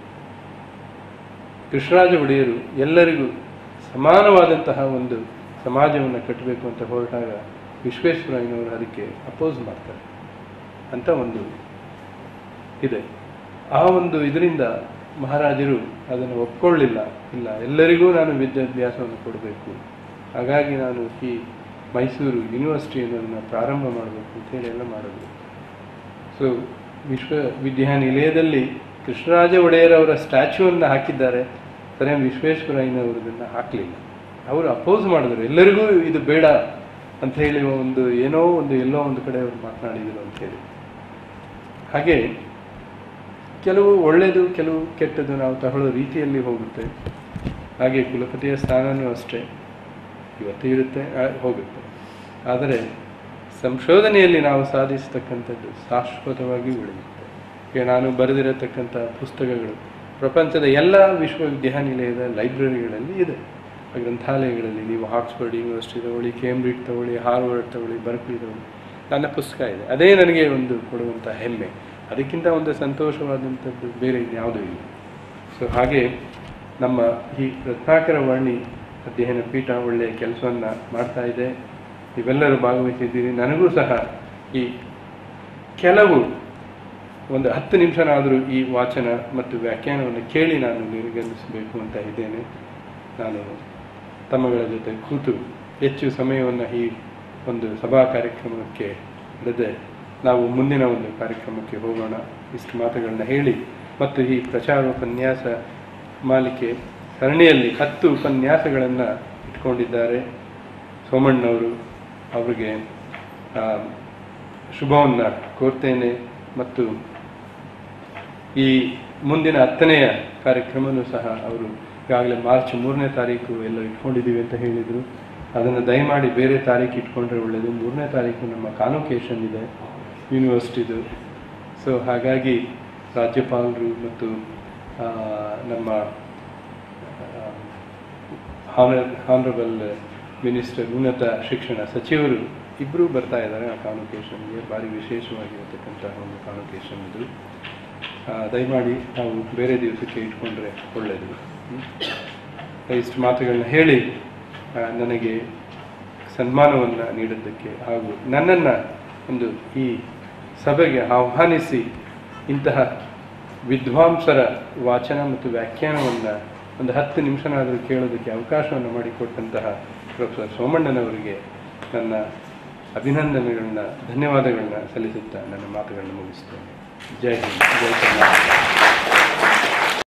ಕೃಷ್ಣರಾಜ ಒಡೆಯರು ಎಲ್ಲರಿಗೂ ಸಮಾನವಾದಂತಹ ಒಂದು ಸಮಾಜವನ್ನು ಕಟ್ಟಬೇಕು ಅಂತ ಹೊರಟಾಗ ವಿಶ್ವೇಶ್ವರಯ್ಯನವರು ಅದಕ್ಕೆ ಅಪೋಸ್ ಮಾಡ್ತಾರೆ ಅಂತ ಒಂದು ಇದೆ. ಆ ಒಂದು ಇದರಿಂದ ಮಹಾರಾಜರು ಅದನ್ನು ಒಪ್ಕೊಳ್ಳಿಲ್ಲ. ಇಲ್ಲ, ಎಲ್ಲರಿಗೂ ನಾನು ವಿದ್ಯಾಭ್ಯಾಸವನ್ನು ಕೊಡಬೇಕು, ಹಾಗಾಗಿ ನಾನು ಈ ಮೈಸೂರು ಯೂನಿವರ್ಸಿಟಿ ಅನ್ನೋದನ್ನು ಪ್ರಾರಂಭ ಮಾಡಬೇಕು ಅಂತೇಳಿ ಎಲ್ಲ ಮಾಡಿದ್ರು. ಸೊ ವಿಶ್ವವಿದ್ಯಾನಿಲಯದಲ್ಲಿ ಕೃಷ್ಣರಾಜ ಒಡೆಯರ್ ಅವರ ಸ್ಟ್ಯಾಚ್ಯೂವನ್ನು ಹಾಕಿದ್ದಾರೆ, ಸರ್ ಎಂ ವಿಶ್ವೇಶ್ವರಯ್ಯನವರದನ್ನು ಹಾಕಲಿಲ್ಲ. ಅವರು ಅಪೋಸ್ ಮಾಡಿದ್ರು, ಎಲ್ಲರಿಗೂ ಇದು ಬೇಡ ಅಂತ ಹೇಳಿ ಒಂದು ಎಲ್ಲೋ ಒಂದು ಕಡೆ ಅವರು ಮಾತನಾಡಿದರು ಅಂಥೇಳಿ. ಹಾಗೆ ಕೆಲವು ಒಳ್ಳೆಯದು, ಕೆಲವು ಕೆಟ್ಟದ್ದು ನಾವು ತಗೊಳ್ಳೋ ರೀತಿಯಲ್ಲಿ ಹೋಗುತ್ತೆ. ಹಾಗೆ ಕುಲಪತಿಯ ಸ್ಥಾನವೂ ಅಷ್ಟೇ, ಇವತ್ತು ಇರುತ್ತೆ, ಹೋಗುತ್ತೆ. ಆದರೆ ಸಂಶೋಧನೆಯಲ್ಲಿ ನಾವು ಸಾಧಿಸತಕ್ಕಂಥದ್ದು ಶಾಶ್ವತವಾಗಿ ಉಳಿಯುತ್ತೆ. ಈಗ ನಾನು ಬರೆದಿರತಕ್ಕಂಥ ಪುಸ್ತಕಗಳು ಪ್ರಪಂಚದ ಎಲ್ಲ ವಿಶ್ವವಿದ್ಯಾನಿಲಯದ ಲೈಬ್ರರಿಗಳಲ್ಲಿ ಇದೆ, ಗ್ರಂಥಾಲಯಗಳಲ್ಲಿ. ನೀವು ಆಕ್ಸ್ಫರ್ಡ್ ಯೂನಿವರ್ಸಿಟಿ ತಗೊಳ್ಳಿ, ಕೇಂಬ್ರಿಡ್ಜ್ ತಗೊಳ್ಳಿ, ಹಾರ್ವರ್ಡ್ ತಗೊಳ್ಳಿ, ಬರ್ಕ್ಲಿ ತಗೊಳ್ಳಿ, ನನ್ನ ಪುಸ್ತಕ ಇದೆ. ಅದೇ ನನಗೆ ಒಂದು ಕೊಡುವಂಥ ಹೆಮ್ಮೆ. ಅದಕ್ಕಿಂತ ಒಂದು ಸಂತೋಷವಾದಂಥದ್ದು ಬೇರೆ ಯಾವುದೂ ಇಲ್ಲ. ಸೊ ಹಾಗೆ ನಮ್ಮ ಈ ರತ್ನಾಕರ ವಾಣಿ ಅಧ್ಯಯನ ಪೀಠ ಒಳ್ಳೆಯ ಕೆಲಸವನ್ನು ಮಾಡ್ತಾ ಇದೆ. ನೀವೆಲ್ಲರೂ ಭಾಗವಹಿಸಿದ್ದೀರಿ. ನನಗೂ ಸಹ ಈ ಕೆಲವು ಒಂದು 10 ನಿಮಿಷನಾದರೂ ಈ ವಾಚನ ಮತ್ತು ವ್ಯಾಖ್ಯಾನವನ್ನು ಕೇಳಿ ನಾನು ನಿರ್ಗಮಿಸಬೇಕು ಅಂತ ಇದ್ದೇನೆ. ನಾನು ತಮ್ಮಗಳ ಜೊತೆ ಕೂತು ಹೆಚ್ಚು ಸಮಯವನ್ನು ಈ ಒಂದು ಸಭಾ ಕಾರ್ಯಕ್ರಮಕ್ಕೆ ಇಡದೆ ನಾವು ಮುಂದಿನ ಒಂದು ಕಾರ್ಯಕ್ರಮಕ್ಕೆ ಹೋಗೋಣ. ಇಷ್ಟು ಮಾತುಗಳನ್ನ ಹೇಳಿ ಮತ್ತು ಈ ಪ್ರಚಾರೋಪನ್ಯಾಸ ಮಾಲಿಕೆ ಸರಣಿಯಲ್ಲಿ 10 ಉಪನ್ಯಾಸಗಳನ್ನು ಇಟ್ಕೊಂಡಿದ್ದಾರೆ ಸೋಮಣ್ಣವರು. ಅವರಿಗೆ ಶುಭವನ್ನು ಕೋರ್ತೇನೆ. ಮತ್ತು ಈ ಮುಂದಿನ 10ನೆಯ ಕಾರ್ಯಕ್ರಮವೂ ಸಹ ಅವರು ಈಗಾಗಲೇ ಮಾರ್ಚ್ 3ನೇ ತಾರೀಕು ಎಲ್ಲ ಇಟ್ಕೊಂಡಿದ್ದೀವಿ ಅಂತ ಹೇಳಿದರು. ಅದನ್ನು ದಯಮಾಡಿ ಬೇರೆ ತಾರೀಕು ಇಟ್ಕೊಂಡ್ರೆ ಒಳ್ಳೆಯದು. 3ನೇ ತಾರೀಕು ನಮ್ಮ ಕಾನ್ವೊಕೇಶನ್ ಇದೆ ಯೂನಿವರ್ಸಿಟಿದು. ಸೊ ಹಾಗಾಗಿ ರಾಜ್ಯಪಾಲರು ಮತ್ತು ನಮ್ಮ ಹಾನರಬಲ್ ಮಿನಿಸ್ಟರ್, ಉನ್ನತ ಶಿಕ್ಷಣ ಸಚಿವರು ಇಬ್ಬರೂ ಬರ್ತಾ ಇದ್ದಾರೆ ಆ ಕಾನ್ವೊಕೇಶನ್ಗೆ. ಭಾರಿ ವಿಶೇಷವಾಗಿರತಕ್ಕಂಥ ಒಂದು ಕಾನ್ವೊಕೇಶನ್ ಇದು. ದಯಮಾಡಿ ನಾವು ಬೇರೆ ದಿವಸಕ್ಕೆ ಇಟ್ಕೊಂಡ್ರೆ ಒಳ್ಳೆಯದು. ಇಷ್ಟು ಮಾತುಗಳನ್ನ ಹೇಳಿ ನನಗೆ ಸನ್ಮಾನವನ್ನು ನೀಡಿದ್ದಕ್ಕೆ ಹಾಗೂ ನನ್ನನ್ನು ಒಂದು ಈ ಸಭೆಗೆ ಆಹ್ವಾನಿಸಿ ಇಂತಹ ವಿದ್ವಾಂಸರ ವಾಚನ ಮತ್ತು ವ್ಯಾಖ್ಯಾನವನ್ನು ಒಂದು 10 ನಿಮಿಷನಾದರೂ ಕೇಳೋದಕ್ಕೆ ಅವಕಾಶವನ್ನು ಮಾಡಿಕೊಟ್ಟಂತಹ ಪ್ರೊಫೆಸರ್ ಸೋಮಣ್ಣನವರಿಗೆ ನನ್ನ ಅಭಿನಂದನೆಗಳನ್ನ, ಧನ್ಯವಾದಗಳನ್ನ ಸಲ್ಲಿಸುತ್ತಾ ನನ್ನ ಮಾತುಗಳನ್ನು ಮುಗಿಸ್ತೇನೆ. ಜೈ ಹಿಂದ್, ಜೈ ಕರ್ನಾಟಕ.